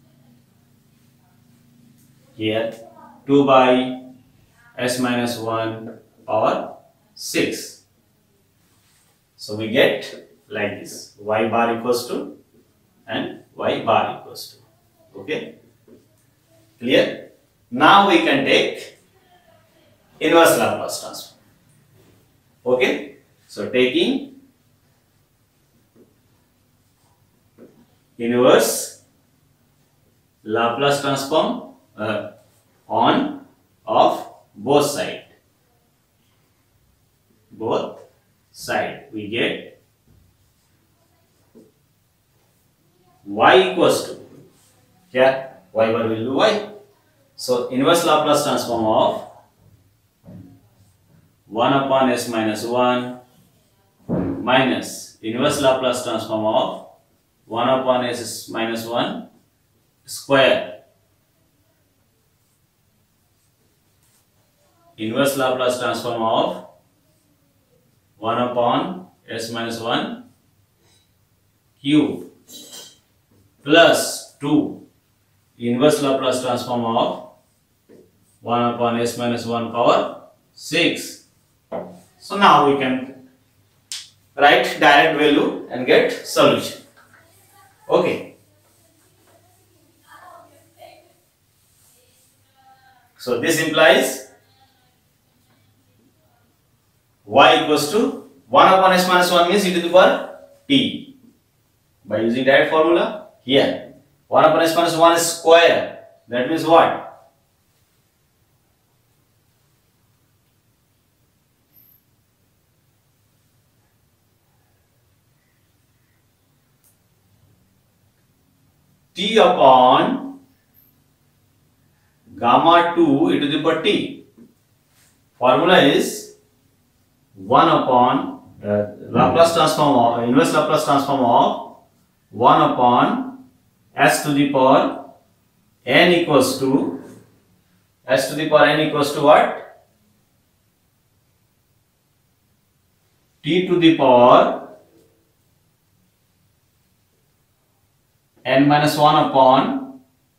Here two by s minus one power six. So we get like this, y bar equals to and y bar equals to. Okay, clear? Now we can take inverse Laplace transform. Okay, so taking inverse Laplace transform uh, on of both side, both side, we get y equals to, yeah, y bar will be y. So inverse Laplace transform of one upon s minus one minus inverse Laplace transform of one upon s minus one square, inverse Laplace transform of one upon s minus one cube plus two inverse Laplace transform of one upon s minus one power six. So now we can write direct value and get solution. Okay. So this implies y equals to one upon s minus one means e to the power t. By using direct formula here, one upon s minus one is square. That means what? T upon gamma two e to the power t. Formula is one upon uh, Laplace transform of inverse Laplace transform of one upon s to the power n equals to s to the power n equals to what? T to the power n minus one upon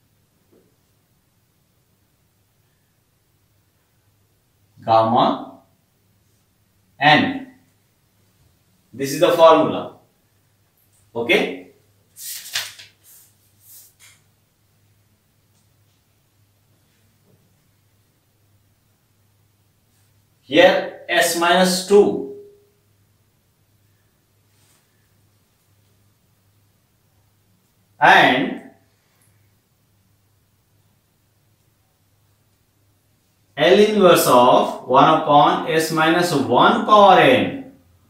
gamma n. This is the formula. Okay. Here s minus two and L inverse of one upon s minus one power n.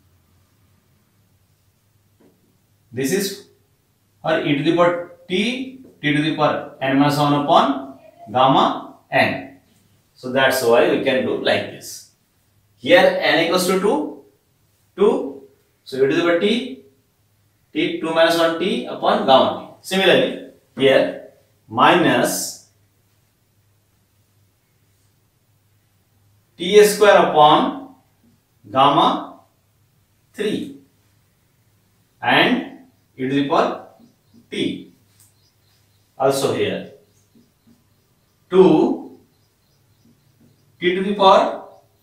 This is for e to the power t, t to the power n minus one upon gamma n. So that's why we can do like this. Here n equals to two, two. So e to the power t, t two minus one t upon gamma t. Similarly, here minus t square upon gamma three and e to the power t. Also here two t to the power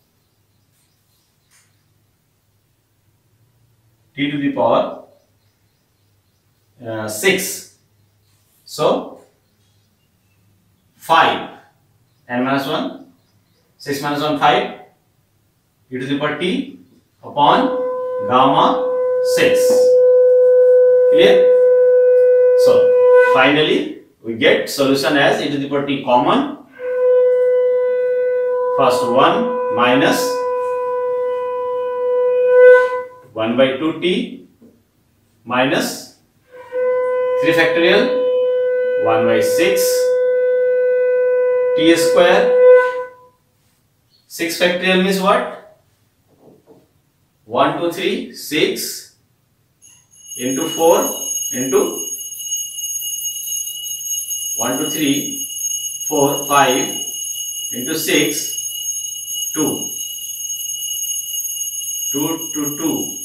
t to the power uh, six. So five n minus one, six minus one, five e to the power t upon gamma six. Clear? So finally we get solution as e to the power t common. First one minus one by two t minus three factorial one by six t square. six factorial means what? one, two, three, six into four into one, two, three, four, five into six, two. two to two.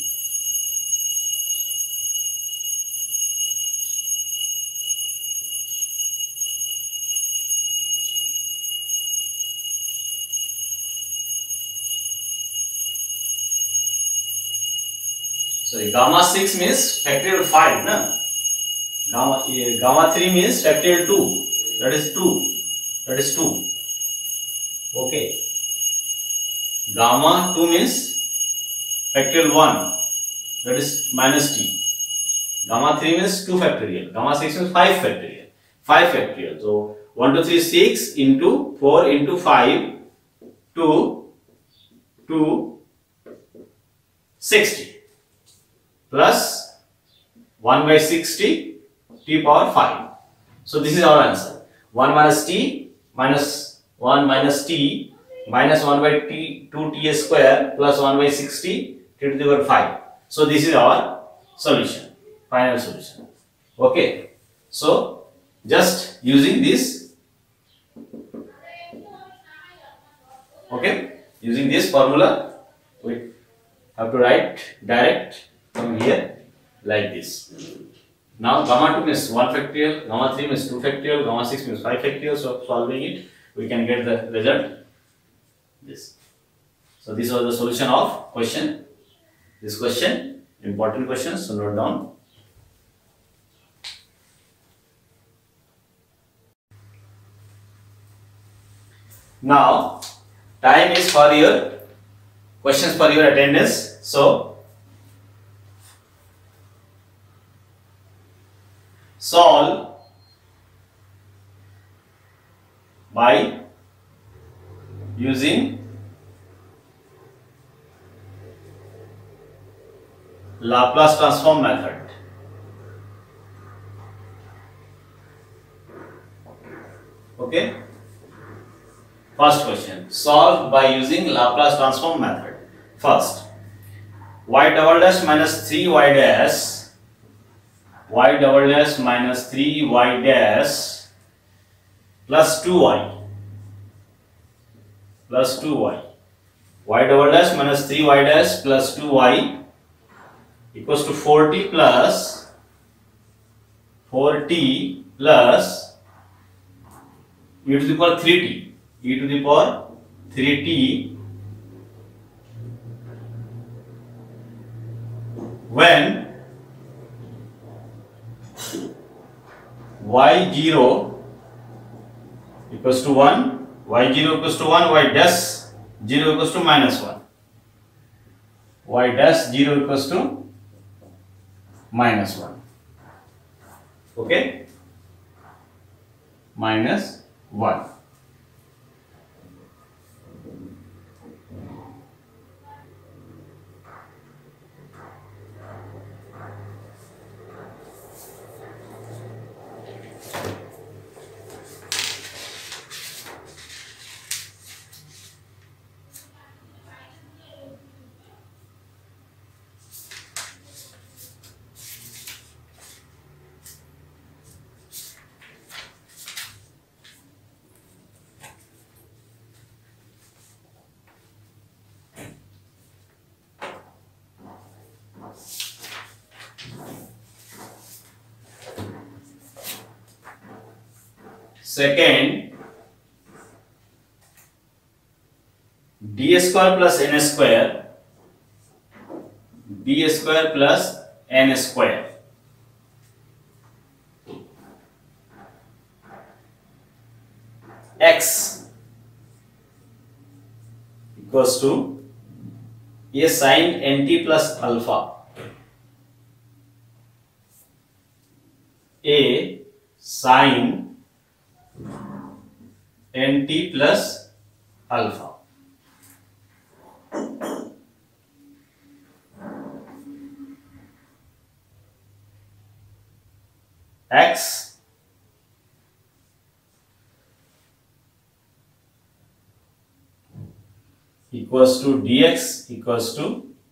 So gamma six means factorial five, na? Gamma uh, gamma three means factorial two. That is two. That is two. Okay. Gamma two means factorial one. That is minus t. Gamma three means two factorial. Gamma six means five factorial. five factorial. So one, two, three, six into four into five to two sixty. Plus one by sixty t power five. So this is our answer. one minus t minus one minus t minus one by t two t square plus one by sixty t to the power five. So this is our solution, final solution. Okay. So just using this, okay, using this formula we have to write direct from here like this. Now gamma two means one factorial, gamma three means two factorial, gamma six means five factorial. So solving it, we can get the result this. So this was the solution of question. This question, important question, so note down. Now time is for your questions for your attendance. So solve by using Laplace transform method. Okay. First question, solve by using Laplace transform method. First, y double dash minus three y dash, y double dash minus three y dash plus two y plus two y, y double dash minus three y dash plus two y equals to forty plus forty plus e to the power three t, e to the power three t when y zero equals to one, y zero equals to one, y dash zero equals to minus one, y dash zero equals to minus one. Okay, minus one. Second, d square plus n square, d square plus n square x equals to a sin nt plus alpha, a sin nt plus alpha. X equals to dx equals to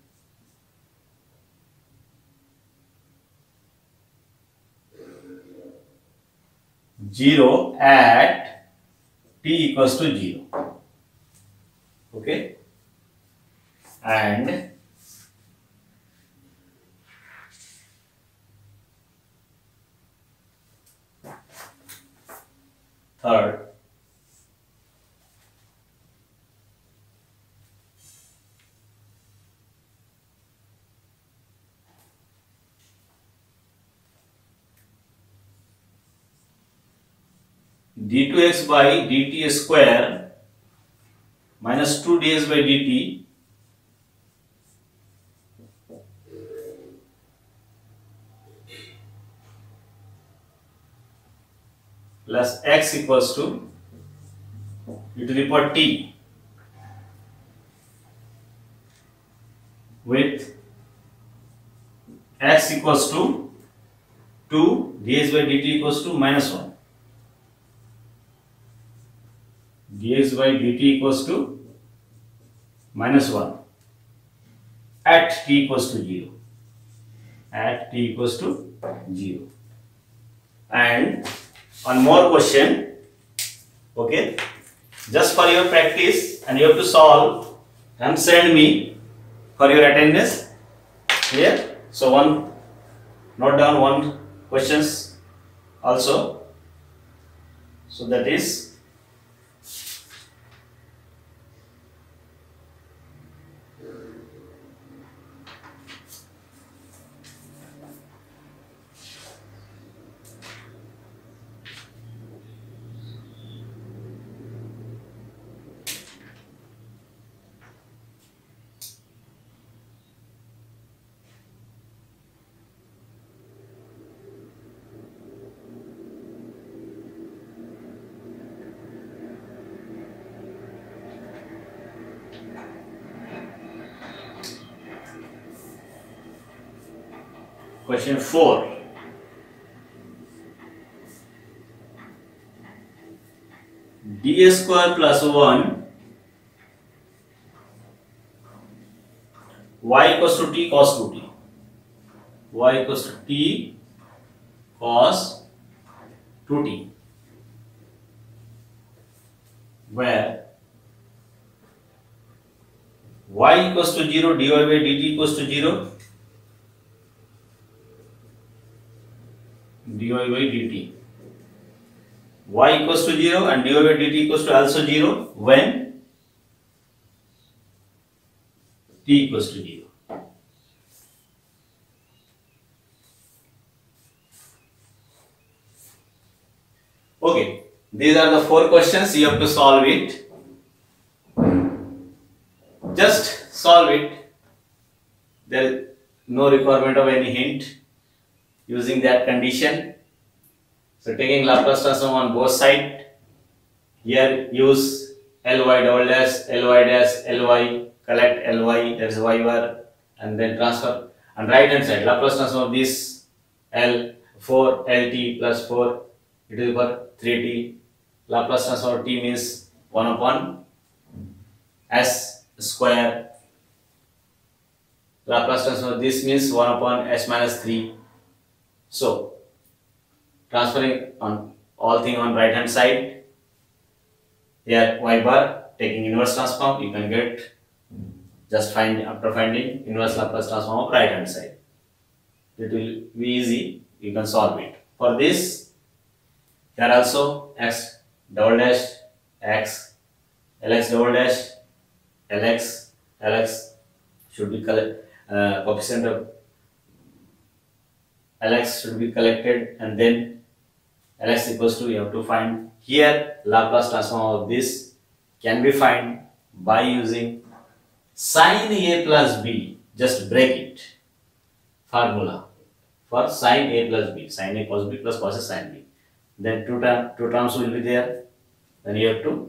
zero at t equals to zero. Okay, and third, d two x by dt square minus two dx by dt plus x equals to e to the power t with x equals to two, dx by dt equals to minus one, dx by dt equals to minus one at t equals to zero, at t equals to zero. And one more question, okay, just for your practice, and you have to solve and send me for your attendance here. So one, note down one questions also. So that is question four. D square plus one y equals to t cos two t. Y equals to t cos two t, where y equals to zero, dy by dt equals to zero, dy by dt, y equals to zero and dy by dt equals to also zero when t equals to zero. Okay, these are the four questions. You have to solve it. Just solve it. There is no requirement of any hint using that condition. So taking Laplace transform on both sides. Here use Ly double dash, Ly dash, Ly, collect Ly, that is y bar, and then transfer. And right hand side, Laplace transform of this L, four Lt plus four e to the power three t. Laplace transform of t means one upon s square. Laplace transform of this means one upon s minus three. So transferring on all thing on right hand side. Here y bar, taking inverse transform, you can get, just find after finding inverse Laplace transform of right hand side. It will be easy, you can solve it. For this, here also x double dash x, lx double dash lx, lx should be collect, uh, coefficient of lx should be collected, and then lx equals to, you have to find here Laplace transform of this can be found by using sin a plus b. Just break it. Formula for sin a plus b, sin a cos b plus cos a sin b. Then two, term, two terms will be there. Then you have to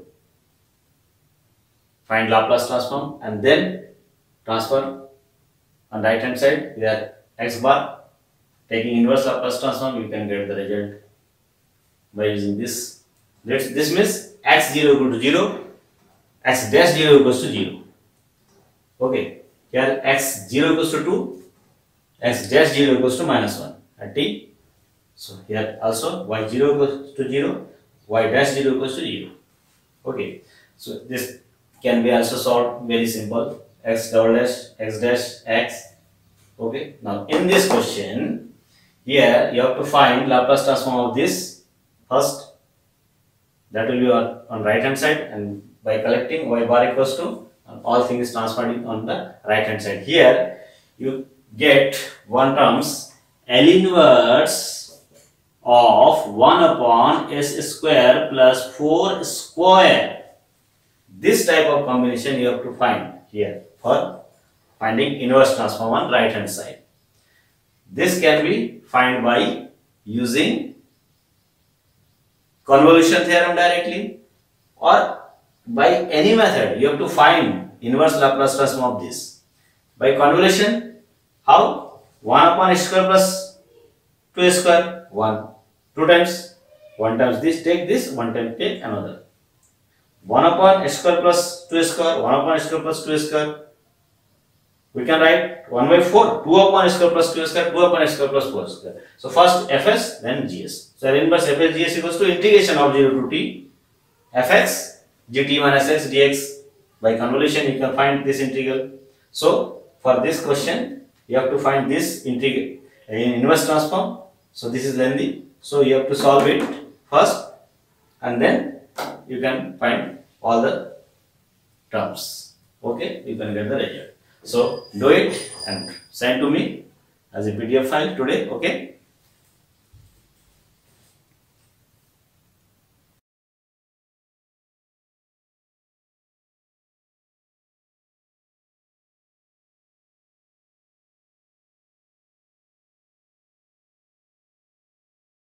find Laplace transform and then transfer on right hand side. Here x bar, taking inverse Laplace transform, you can get the result by using this. This, this means x zero equal to zero, x dash zero equals to zero. Okay, here x zero equals to two, x dash zero equals to minus one at t. So here also y zero equals to zero, y dash zero equals to zero. Okay, so this can be also solved very simple. X double dash, x dash, x. Okay, now in this question, here you have to find Laplace transform of this first. That will be on, on right hand side, and by collecting y bar equals to, all things transferring on the right hand side. Here you get one terms L inverse of one upon s square plus four square. This type of combination you have to find here for finding inverse transform on right hand side. This can be found by using convolution theorem directly, or by any method. You have to find inverse Laplace transform of this. By convolution, how? one upon s square plus two square, one. two times, one times this, take this, one time take another. one upon s square plus two square, one upon s square plus two square. We can write one by four, two upon s square plus two square, two upon s square plus four square. So first fs, then gs. So L inverse fs gs equals to integration of zero to t fx gt minus x dx. By convolution you can find this integral. So for this question, you have to find this integral in inverse transform. So this is lengthy. So you have to solve it first, and then you can find all the terms. Okay, you can get the result. So do it and send to me as a P D F file today. Okay.